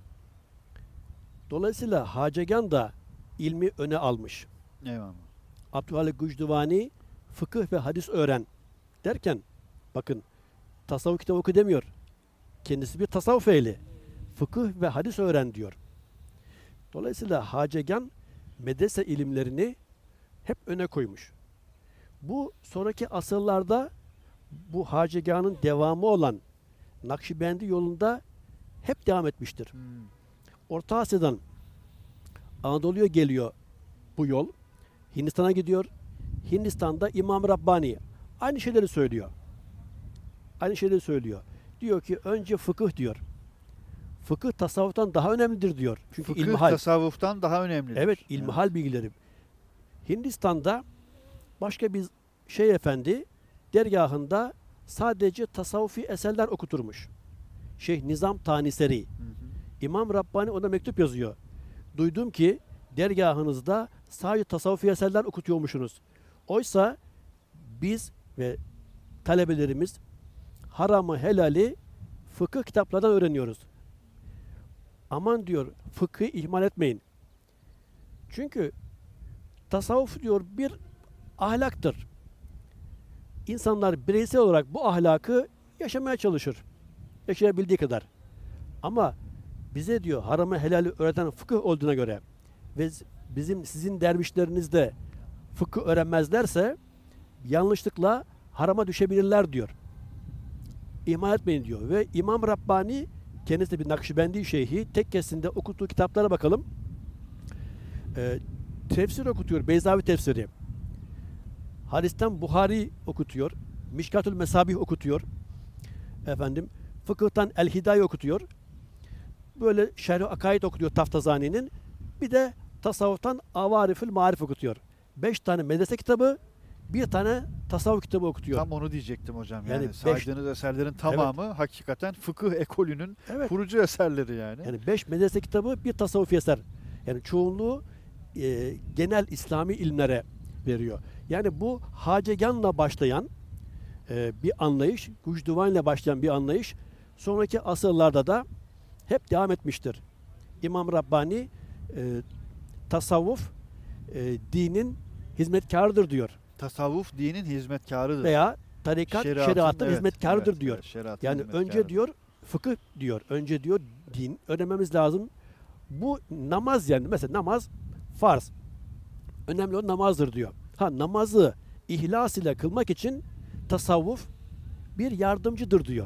Dolayısıyla Hacegah da ilmi öne almış. Eyvallah. Abdülhalik Gücdüvani fıkıh ve hadis öğren derken bakın tasavvuf kitabı oku demiyor. Kendisi bir tasavvuf ehli. Fıkıh ve hadis öğren diyor. Dolayısıyla Hacegah medrese ilimlerini hep öne koymuş. Bu sonraki asırlarda bu Hacegah'ın devamı olan Nakşibendi yolunda hep devam etmiştir. Hmm. Orta Asya'dan Anadolu'ya geliyor bu yol. Hindistan'a gidiyor. Hindistan'da İmam Rabbani aynı şeyleri söylüyor. Aynı şeyleri söylüyor. Diyor ki önce fıkıh diyor. Fıkıh tasavvuftan daha önemlidir diyor. Çünkü Fıkıh ilmihal. tasavvuftan daha önemlidir. Evet, ilmihal bilgileri. Hindistan'da başka bir şey efendi dergahında sadece tasavvufi eserler okuturmuş. Şeyh Nizam Taniseri. Hı hı. İmam Rabbani ona mektup yazıyor. Duydum ki dergahınızda sadece tasavvufi eserler okutuyormuşsunuz. Oysa biz ve talebelerimiz haramı helali fıkıh kitaplardan öğreniyoruz. Aman diyor fıkhı ihmal etmeyin. Çünkü tasavvuf diyor bir ahlaktır. İnsanlar bireysel olarak bu ahlakı yaşamaya çalışır. Yaşayabildiği kadar. Ama bize diyor haramı helali öğreten fıkıh olduğuna göre ve bizim sizin dervişleriniz de fıkıh öğrenmezlerse yanlışlıkla harama düşebilirler diyor. İhmal etmeyin diyor. Ve İmam Rabbani kendisi de bir Nakşibendi şeyhi. Tekkesinde okuttuğu kitaplara bakalım. Ee, tefsir okutuyor. Beyzavi tefsiri. Hadisten Buhari okutuyor. Mişkatül Mesabih okutuyor. Efendim fıkıhtan El Hidaye okutuyor. Böyle Şerh-i Akaid okutuyor Taftazani'nin. Bir de tasavvuftan Avarifül Marif okutuyor. Beş tane medrese kitabı, bir tane tasavvuf kitabı okutuyor. Tam onu diyecektim hocam. Yani, Yani beş- saydığınız eserlerin tamamı hakikaten fıkıh ekolünün Evet. kurucu eserleri yani. Yani beş medrese kitabı, bir tasavvufi eser. Yani çoğunluğu e, genel İslami ilimlere veriyor. Yani bu Hacegah'la başlayan e, bir anlayış, Gücdüvani'yle başlayan bir anlayış sonraki asırlarda da hep devam etmiştir. İmam Rabbani e, tasavvuf e, dinin hizmetkarıdır diyor. Tasavvuf dinin hizmetkarıdır. Veya tarikat şeriatın, evet, hizmetkarıdır evet, diyor. evet, şeriatın Yani hizmetkarıdır. önce diyor fıkıh diyor. Önce diyor din öğrenmemiz lazım. Bu namaz yani mesela namaz farz. Önemli olan namazdır diyor. Ha namazı ihlas ile kılmak için tasavvuf bir yardımcıdır diyor.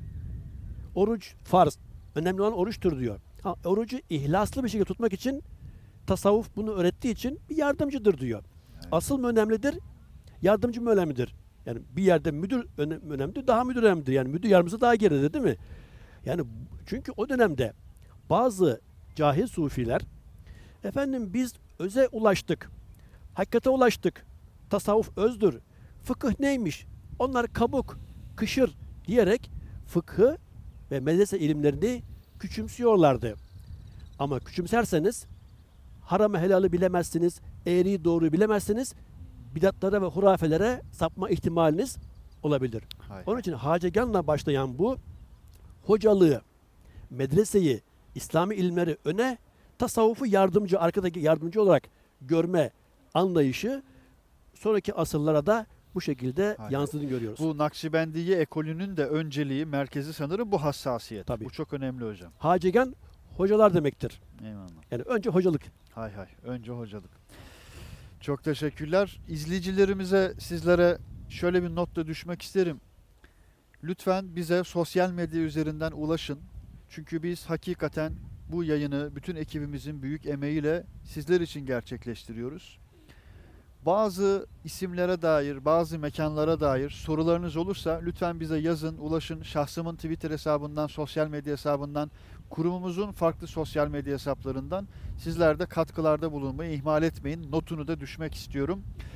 Oruç farz. Önemli olan oruçtur diyor. Ha, orucu ihlaslı bir şekilde tutmak için tasavvuf bunu öğrettiği için bir yardımcıdır diyor. Evet. Asıl mı önemlidir? Yardımcı mı önemlidir? Yani bir yerde müdür öne- önemlidir, daha müdür önemlidir. Yani müdür yardımcısı daha geride değil mi? Yani çünkü o dönemde bazı cahil sufiler efendim biz öze ulaştık. Hakikate ulaştık. Tasavvuf özdür. Fıkıh neymiş? Onlar kabuk, kışır diyerek fıkhı ve medrese ilimlerini küçümsüyorlardı. Ama küçümserseniz haramı helalı bilemezsiniz, eğriyi doğruyu bilemezsiniz, bidatlara ve hurafelere sapma ihtimaliniz olabilir. Hayır. Onun için Hacegah'la başlayan bu hocalığı, medreseyi, İslami ilimleri öne, tasavvufu yardımcı, arkadaki yardımcı olarak görme anlayışı sonraki asırlara da bu şekilde Hayır. yansıdığını görüyoruz. Bu Nakşibendiye ekolünün de önceliği, merkezi sanırım bu hassasiyet. Tabii. Bu çok önemli hocam. Hacegah hocalar demektir. Eyvallah. Yani önce hocalık. Hay hay. Önce hocalık. Çok teşekkürler. İzleyicilerimize, sizlere şöyle bir not da düşmek isterim. Lütfen bize sosyal medya üzerinden ulaşın. Çünkü biz hakikaten bu yayını bütün ekibimizin büyük emeğiyle sizler için gerçekleştiriyoruz. Bazı isimlere dair, bazı mekanlara dair sorularınız olursa lütfen bize yazın, ulaşın. Şahsımın Twitter hesabından, sosyal medya hesabından, kurumumuzun farklı sosyal medya hesaplarından sizler de katkılarda bulunmayı ihmal etmeyin. Notunu da düşmek istiyorum.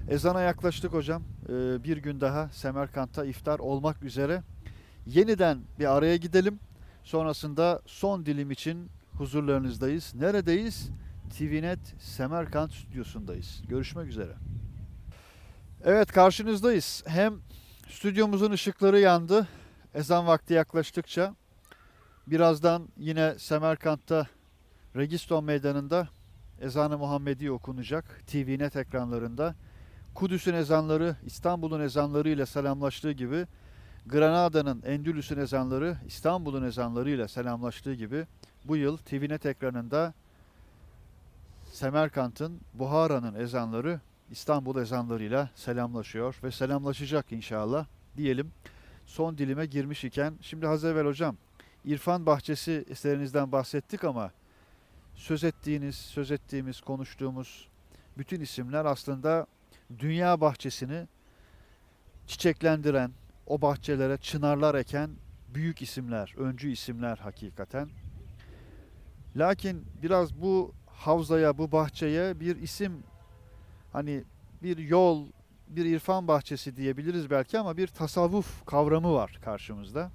Ezana yaklaştık hocam. Ee, bir gün daha Semerkant'ta iftar olmak üzere. Yeniden bir araya gidelim. Sonrasında son dilim için huzurlarınızdayız. Neredeyiz? T V Net Semerkant stüdyosundayız. Görüşmek üzere. Evet, karşınızdayız. Hem stüdyomuzun ışıkları yandı. Ezan vakti yaklaştıkça. Birazdan yine Semerkant'ta Registon Meydanı'nda ezan-ı Muhammedi okunacak. T V Net ekranlarında. Kudüs'ün ezanları İstanbul'un ezanları ile selamlaştığı gibi, Granada'nın, Endülüs'ün ezanları İstanbul'un ezanları ile selamlaştığı gibi bu yıl T V Net ekranında Semerkant'ın, Buhara'nın ezanları İstanbul ezanlarıyla selamlaşıyor ve selamlaşacak inşallah diyelim. Son dilime girmiş iken, şimdi az evvel hocam İrfan Bahçesi eserinizden bahsettik ama söz ettiğiniz, söz ettiğimiz, konuştuğumuz bütün isimler aslında dünya bahçesini çiçeklendiren, o bahçelere çınarlar eken büyük isimler, öncü isimler hakikaten. Lakin biraz bu havzaya, bu bahçeye bir isim, hani bir yol, bir irfan bahçesi diyebiliriz belki ama bir tasavvuf kavramı var karşımızda.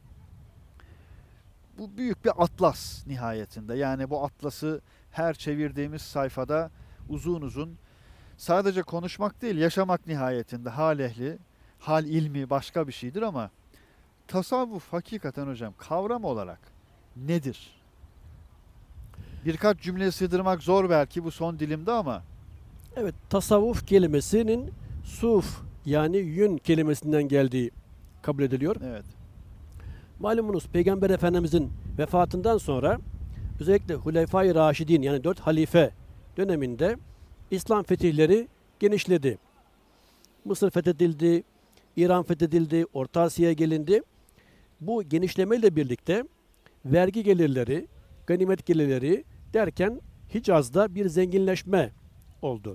Bu büyük bir atlas nihayetinde. Yani bu atlası her çevirdiğimiz sayfada uzun uzun sadece konuşmak değil, yaşamak nihayetinde. Hal ehli, hal ilmi başka bir şeydir ama tasavvuf hakikaten hocam kavram olarak nedir? Birkaç cümleye sığdırmak zor belki bu son dilimde ama. Evet, tasavvuf kelimesinin suf yani yün kelimesinden geldiği kabul ediliyor. Evet. Malumunuz Peygamber Efendimizin vefatından sonra özellikle Hulefai Raşidin yani dört halife döneminde İslam fetihleri genişledi. Mısır fethedildi, İran fethedildi, Orta Asya'ya gelindi. Bu genişlemeyle birlikte vergi gelirleri, ganimet gelirleri derken Hicaz'da bir zenginleşme oldu.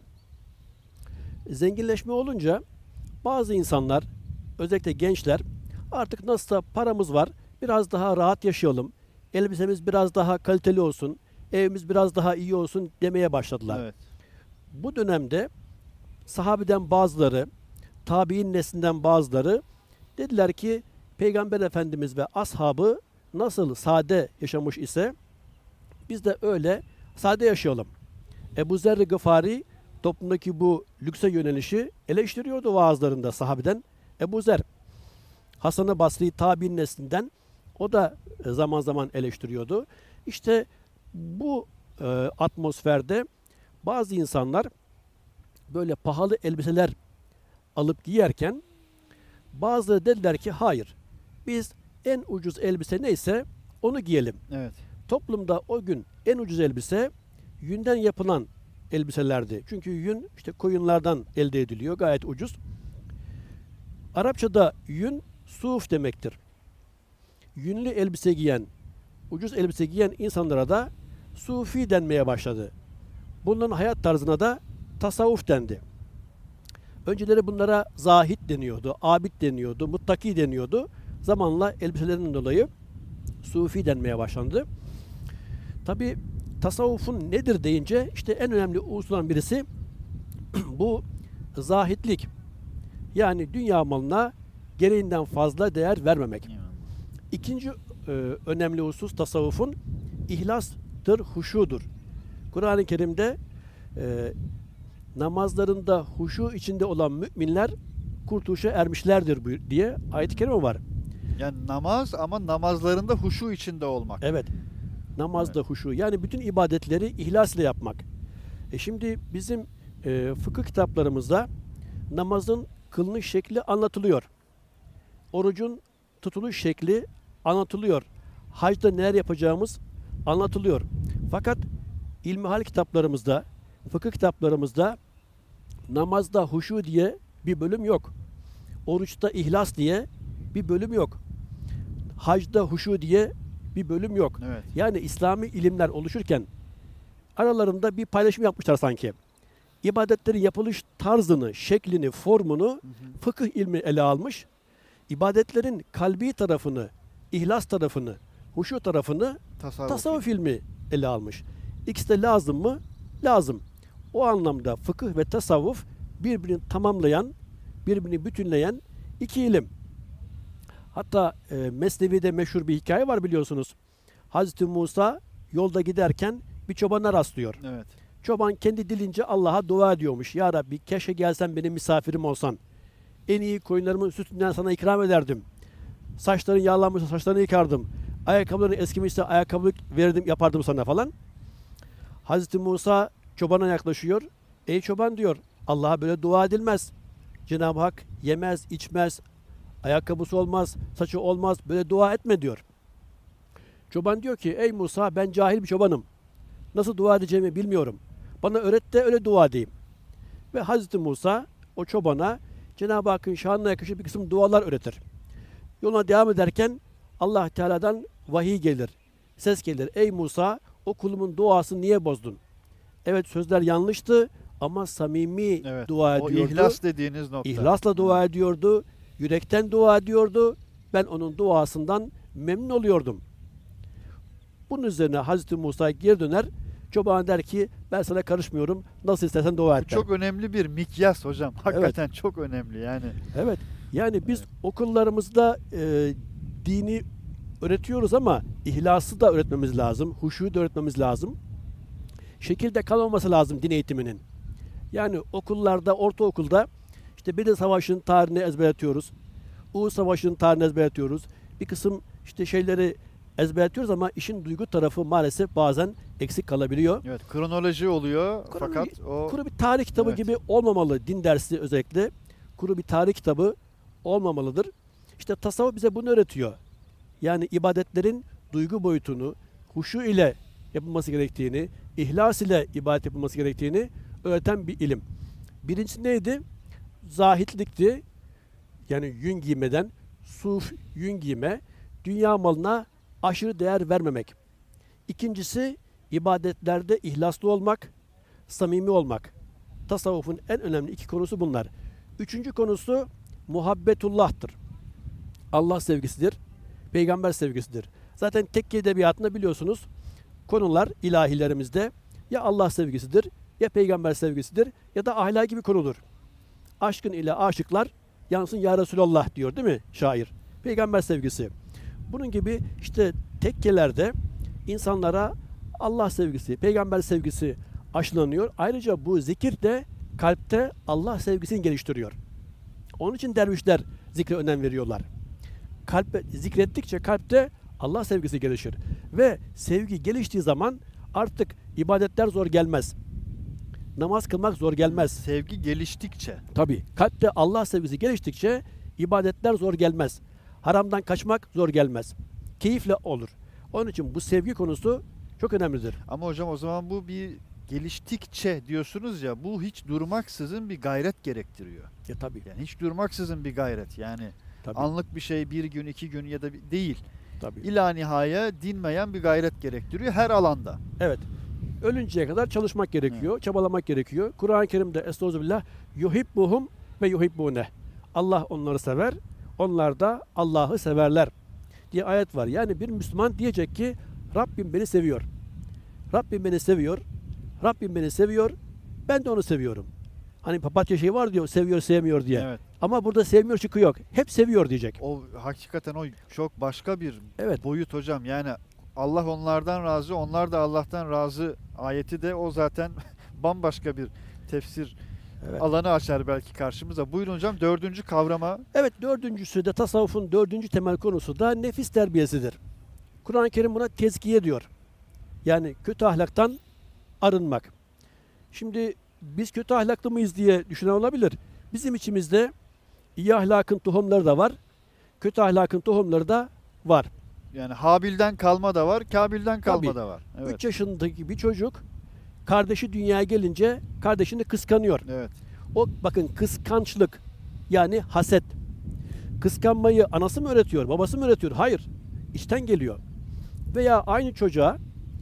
Zenginleşme olunca bazı insanlar, özellikle gençler, artık nasılsa paramız var, biraz daha rahat yaşayalım, elbisemiz biraz daha kaliteli olsun, evimiz biraz daha iyi olsun demeye başladılar. Evet. Bu dönemde sahabeden bazıları, tabi'in neslinden bazıları dediler ki Peygamber Efendimiz ve ashabı nasıl sade yaşamış ise biz de öyle sade yaşayalım. Ebu Zer Gıfari toplumdaki bu lükse yönelişi eleştiriyordu vaazlarında sahabeden. Ebu Zer, Hasan-ı Basri tabi'in neslinden, o da zaman zaman eleştiriyordu. İşte bu e, atmosferde bazı insanlar böyle pahalı elbiseler alıp giyerken bazıları dediler ki hayır, biz en ucuz elbise neyse onu giyelim. Evet. Toplumda o gün en ucuz elbise yünden yapılan elbiselerdi. Çünkü yün işte koyunlardan elde ediliyor, gayet ucuz. Arapçada yün suf demektir. Yünlü elbise giyen, ucuz elbise giyen insanlara da sufi denmeye başladı. Bunların hayat tarzına da tasavvuf dendi. Önceleri bunlara zahid deniyordu, abid deniyordu, muttaki deniyordu. Zamanla elbiselerinden dolayı sufi denmeye başlandı. Tabi tasavvufun nedir deyince işte en önemli unsurlardan birisi bu zahidlik. Yani dünya malına gereğinden fazla değer vermemek. İkinci e, önemli husus tasavvufun ihlastır, huşudur. Kur'an-ı Kerim'de e, namazlarında huşu içinde olan müminler kurtuluşa ermişlerdir diye ayet-i kerime var. Yani namaz ama namazlarında huşu içinde olmak. Evet. Namazda Evet. huşu. Yani bütün ibadetleri ihlas ile yapmak. E şimdi bizim e, fıkıh kitaplarımızda namazın kılınış şekli anlatılıyor. Orucun tutuluş şekli anlatılıyor. Hacda neler yapacağımız anlatılıyor. Fakat ilmihal kitaplarımızda, fıkıh kitaplarımızda namazda huşu diye bir bölüm yok. Oruçta ihlas diye bir bölüm yok. Hacda huşu diye bir bölüm yok. Evet. Yani İslami ilimler oluşurken aralarında bir paylaşım yapmışlar sanki. İbadetlerin yapılış tarzını, şeklini, formunu Hı hı. fıkıh ilmi ele almış. İbadetlerin kalbi tarafını, ihlas tarafını, huşu tarafını Tasavvuf. tasavvuf ilmi ele almış. İkisi de lazım mı? Lazım. O anlamda fıkıh ve tasavvuf birbirini tamamlayan, birbirini bütünleyen iki ilim. Hatta e, Mesnevi'de meşhur bir hikaye var biliyorsunuz. Hazreti Musa yolda giderken bir çobana rastlıyor. Evet. Çoban kendi dilince Allah'a dua ediyormuş. Ya Rabbi keşke gelsen benim misafirim olsan. En iyi koyunlarımın sütünden sana ikram ederdim. Saçların yağlanmışsa saçlarını yıkardım. Ayakkabıların eskimişse ayakkabı verirdim, yapardım sana falan. Hazreti Musa çobana yaklaşıyor. Ey çoban diyor, Allah'a böyle dua edilmez. Cenab-ı Hak yemez, içmez, ayakkabısı olmaz, saçı olmaz, böyle dua etme diyor. Çoban diyor ki, ey Musa ben cahil bir çobanım. Nasıl dua edeceğimi bilmiyorum. Bana öğret de öyle dua edeyim. Ve Hazreti Musa o çobana Cenab-ı Hakk'ın şanına yakışır bir kısım dualar öğretir. Yoluna devam ederken Allah Teala'dan vahiy gelir. Ses gelir. Ey Musa o kulumun duasını niye bozdun? Evet sözler yanlıştı ama samimi Evet. dua O ediyordu. ihlas dediğiniz nokta. İhlasla dua ediyordu. Yürekten dua ediyordu. Ben onun duasından memnun oluyordum. Bunun üzerine Hazreti Musa geri döner. Çoban der ki ben sana karışmıyorum. Nasıl istersen dua Bu et. çok önemli bir mikyas hocam. Hakikaten çok önemli yani. Evet. Yani biz Evet. okullarımızda e, dini öğretiyoruz ama ihlası da öğretmemiz lazım. Huşuyu da öğretmemiz lazım. Şekilde kalmaması lazım din eğitiminin. Yani okullarda, ortaokulda işte Bedir Savaşı'nın tarihini ezberletiyoruz. Uhud Savaşı'nın tarihini ezberletiyoruz. Bir kısım işte şeyleri ezberletiyoruz ama işin duygu tarafı maalesef bazen eksik kalabiliyor. Evet, kronoloji oluyor Kuru fakat bir- o Kuru bir tarih kitabı Evet. gibi olmamalı din dersi özellikle. Kuru bir tarih kitabı olmamalıdır. İşte tasavvuf bize bunu öğretiyor. Yani ibadetlerin duygu boyutunu, huşu ile yapılması gerektiğini, ihlas ile ibadet yapılması gerektiğini öğreten bir ilim. Birincisi neydi? Zahitlikti. Yani yün giymeden, suf yün giyme, dünya malına aşırı değer vermemek. İkincisi ibadetlerde ihlaslı olmak, samimi olmak. Tasavvufun en önemli iki konusu bunlar. Üçüncü konusu muhabbetullah'tır. Allah sevgisidir, peygamber sevgisidir. Zaten tekke edebiyatında biliyorsunuz konular ilahilerimizde ya Allah sevgisidir, ya peygamber sevgisidir ya da ahlaki bir konudur. Aşkın ile aşıklar yansın ya Resulallah diyor değil mi şair? Peygamber sevgisi. Bunun gibi işte tekkelerde insanlara Allah sevgisi, peygamber sevgisi aşılanıyor. Ayrıca bu zikir de kalpte Allah sevgisini geliştiriyor. Onun için dervişler zikre önem veriyorlar. Kalp zikrettikçe kalpte Allah sevgisi gelişir. Ve sevgi geliştiği zaman artık ibadetler zor gelmez. Namaz kılmak zor gelmez. sevgi geliştikçe Tabii kalpte Allah sevgisi geliştikçe ibadetler zor gelmez. Haramdan kaçmak zor gelmez. Keyifle olur. Onun için bu sevgi konusu çok önemlidir. ama hocam o zaman bu bir geliştikçe diyorsunuz ya, bu hiç durmaksızın bir gayret gerektiriyor. Ya tabii. Yani hiç durmaksızın bir gayret yani Tabii. anlık bir şey bir gün iki gün ya da bir, değil. tabii. İla nihaya dinmeyen bir gayret gerektiriyor her alanda. Evet. Ölünceye kadar çalışmak gerekiyor, çabalamak gerekiyor. Kur'an-ı Kerim'de estağfirullah yuhibbuhum ve yuhibbune. Allah onları sever, onlar da Allah'ı severler diye ayet var. Yani bir Müslüman diyecek ki Rabbim beni seviyor. Rabbim beni seviyor. Rabbim beni seviyor. Ben de onu seviyorum. Hani papatya şey var diyor, seviyor sevmiyor diye. Evet. Ama burada sevmiyor şıkkı yok. Hep seviyor diyecek. O hakikaten o çok başka bir Evet. boyut hocam. Yani Allah onlardan razı, onlar da Allah'tan razı ayeti de o zaten bambaşka bir tefsir Evet. alanı açar belki karşımıza. Buyurun hocam dördüncü kavrama. Evet, dördüncüsü de tasavvufun dördüncü temel konusu da nefis terbiyesidir. Kur'an-ı Kerim buna tezkiye diyor. Yani kötü ahlaktan arınmak. Şimdi biz kötü ahlaklı mıyız diye düşünen olabilir. Bizim içimizde iyi ahlakın tohumları da var, kötü ahlakın tohumları da var. Yani Habil'den kalma da var, Kabil'den kalma Tabii. da var. Evet. üç yaşındaki bir çocuk kardeşi dünyaya gelince kardeşini kıskanıyor. Evet. O bakın kıskançlık yani haset. Kıskanmayı anası mı öğretiyor, babası mı öğretiyor? Hayır. İçten geliyor. Veya aynı çocuğa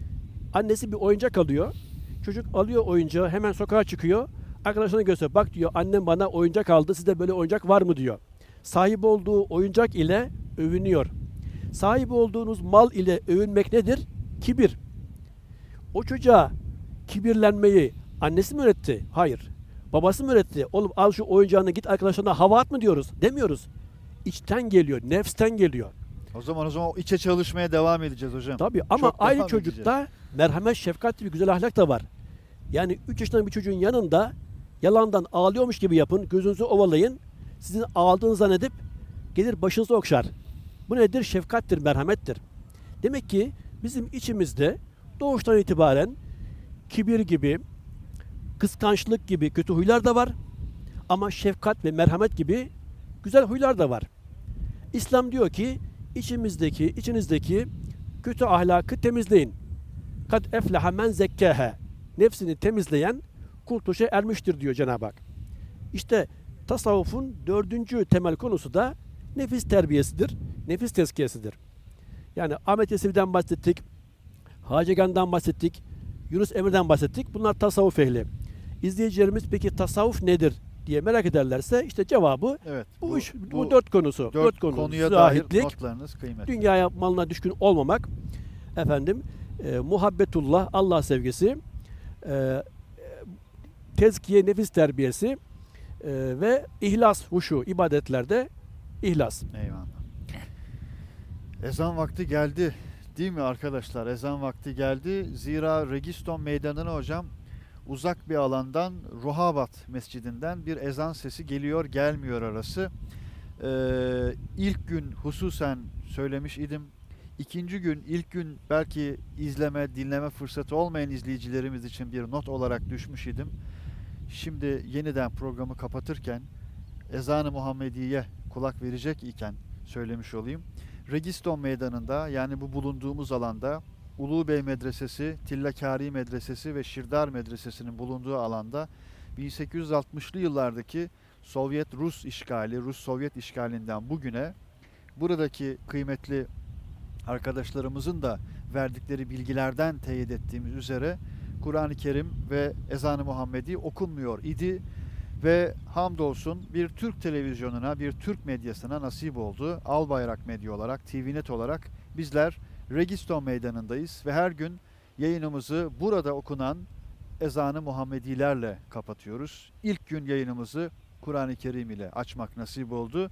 annesi bir oyuncak alıyor. Çocuk alıyor oyuncağı, hemen sokağa çıkıyor. Arkadaşlarına gösteriyor. Bak diyor, annem bana oyuncak aldı. Sizde böyle oyuncak var mı diyor. Sahip olduğu oyuncak ile övünüyor. Sahip olduğunuz mal ile övünmek nedir? Kibir. O çocuğa kibirlenmeyi annesi mi öğretti? Hayır. Babası mı öğretti? Oğlum al şu oyuncağını git arkadaşlarına hava at mı diyoruz? Demiyoruz. İçten geliyor, nefsten geliyor. O zaman o zaman o içe çalışmaya devam edeceğiz hocam. Tabii ama Çok aynı devam çocukta edeceğiz. merhamet, şefkat gibi güzel ahlak da var. Yani üç yaşında bir çocuğun yanında yalandan ağlıyormuş gibi yapın, gözünüzü ovalayın. Sizin ağladığınızı zannedip gelir başınızı okşar. Bu nedir? Şefkattir, merhamettir. Demek ki bizim içimizde doğuştan itibaren kibir gibi, kıskançlık gibi kötü huylar da var. Ama şefkat ve merhamet gibi güzel huylar da var. İslam diyor ki içimizdeki, içinizdeki kötü ahlakı temizleyin. Kad efleha men zekkâhe. Nefsini temizleyen kurtuluşa ermiştir diyor Cenab-ı Hak. İşte tasavvufun dördüncü temel konusu da nefis terbiyesidir, nefis tezkiyesidir. Yani Ahmet Yesevi'den bahsettik, Hacegan'dan bahsettik, Yunus Emre'den bahsettik. Bunlar tasavvuf ehli. İzleyicilerimiz peki tasavvuf nedir diye merak ederlerse işte cevabı Evet. bu, Bu, üç, bu, bu dört konusu. dört Dört konu. konuya dair Zahitlik, notlarınız kıymetli. dünyaya malına düşkün olmamak, efendim e, muhabbetullah, Allah sevgisi, e, tezkiye, nefis terbiyesi e, ve ihlas, huşu, ibadetlerde ihlas. Eyvallah. Ezan vakti geldi değil mi arkadaşlar? Ezan vakti geldi. Zira Registon Meydanı'na hocam uzak bir alandan Ruhabat Mescidinden bir ezan sesi geliyor gelmiyor arası. Ee, ilk gün hususen söylemiş idim. İkinci gün, ilk gün belki izleme, dinleme fırsatı olmayan izleyicilerimiz için bir not olarak düşmüş idim. Şimdi yeniden programı kapatırken ezan-ı Muhammediye kulak verecek iken söylemiş olayım. Registon Meydanı'nda yani bu bulunduğumuz alanda Ulubey Medresesi, Tillakari Medresesi ve Şirdar Medresesi'nin bulunduğu alanda bin sekiz yüz altmışlı yıllardaki Sovyet-Rus işgali, Rus-Sovyet işgalinden bugüne buradaki kıymetli arkadaşlarımızın da verdikleri bilgilerden teyit ettiğimiz üzere Kur'an-ı Kerim ve Ezan-ı Muhammedi okunmuyor idi ve hamdolsun bir Türk televizyonuna, bir Türk medyasına nasip oldu. Albayrak Medya olarak, T V Net olarak bizler Registon Meydanı'ndayız ve her gün yayınımızı burada okunan Ezan-ı Muhammedilerle kapatıyoruz. İlk gün yayınımızı Kur'an-ı Kerim ile açmak nasip oldu.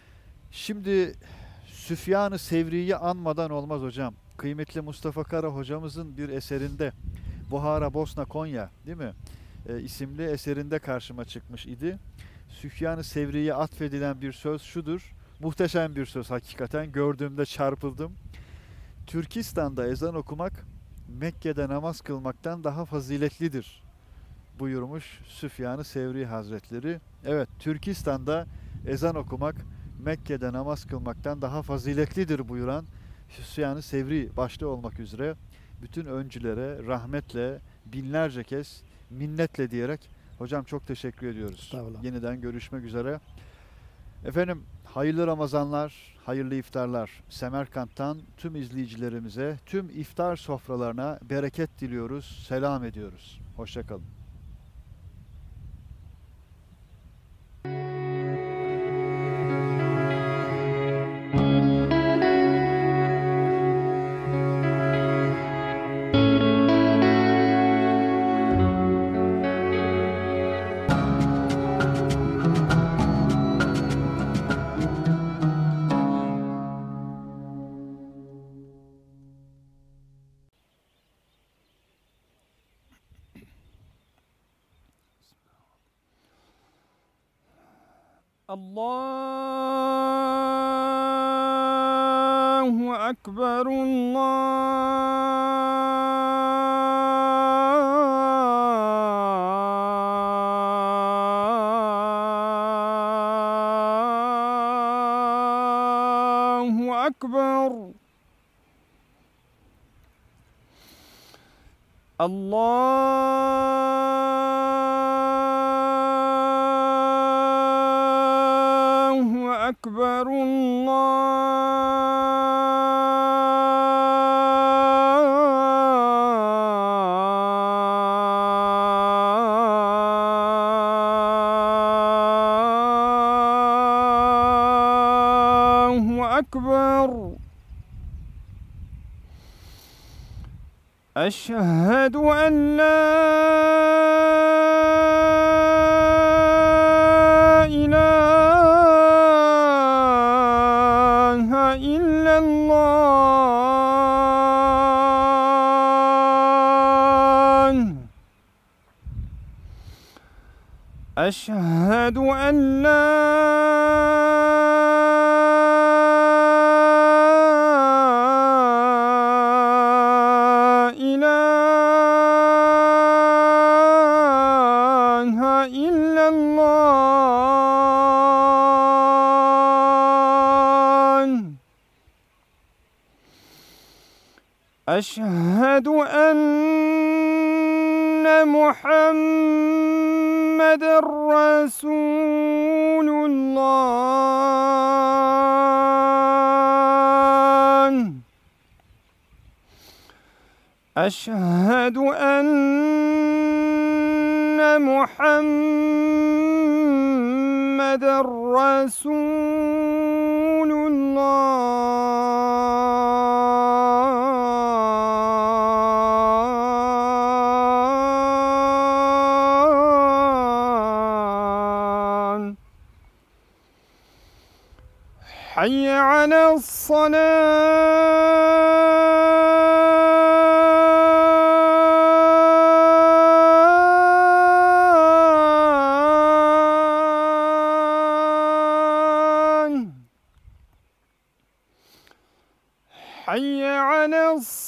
Şimdi Süfyan-ı Sevri'yi anmadan olmaz hocam. Kıymetli Mustafa Kara hocamızın bir eserinde Buhara, Bosna, Konya değil mi? E, isimli eserinde karşıma çıkmış idi. Süfyan-ı Sevri'ye atfedilen bir söz şudur. Muhteşem bir söz hakikaten. Gördüğümde çarpıldım. Türkistan'da ezan okumak Mekke'de namaz kılmaktan daha faziletlidir buyurmuş Süfyan-ı Sevri Hazretleri. Evet, Türkistan'da ezan okumak Mekke'de namaz kılmaktan daha faziletlidir buyuran Süfyan-ı Sevri başta olmak üzere bütün öncülere rahmetle, binlerce kez minnetle diyerek hocam çok teşekkür ediyoruz. Yeniden görüşmek üzere. Efendim hayırlı Ramazanlar, hayırlı iftarlar. Semerkant'tan tüm izleyicilerimize, tüm iftar sofralarına bereket diliyoruz, selam ediyoruz. Hoşça kalın. Allahu Ekber, Allahu Ekber. Allahu Ekber, Allahu Ekber. Eşhedü en la أشهد أن لا إله إلا الله. أشهد أن محمد رسول الله. أشهد أن محمد رسول الله. حي على الصلاة. حي على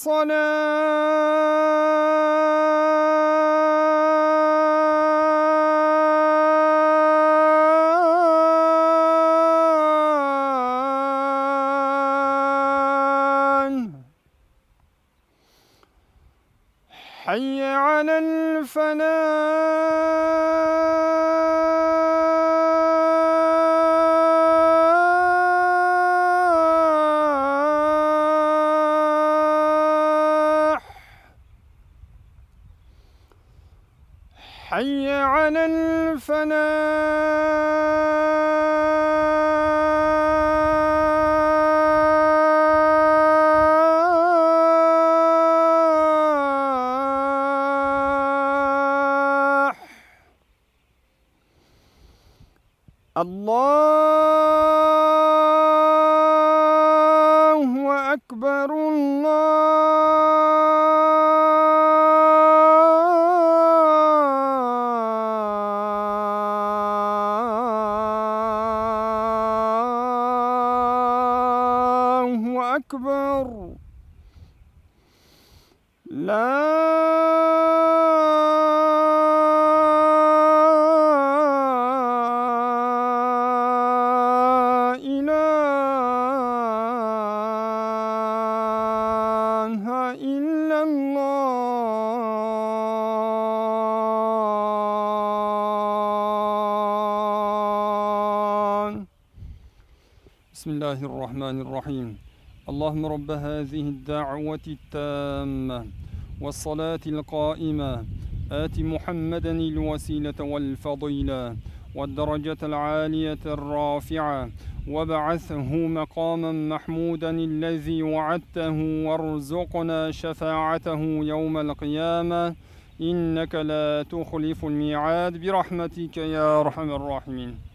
الصلاة. حي على الفلاح. حي على الفلاح. الله أكبر الله أكبر. لا إله إلا الله. بسم الله الرحمن الرحيم. اللهم رب هذه الدعوة التامة والصلاة القائمة آت محمدا الوسيلة والفضيلة والدرجة العالية الرافعة وابعثه مقاما محمودا الذي وعدته وارزقنا شفاعته يوم القيامة إنك لا تخلف الميعاد برحمتك يا أرحم الراحمين.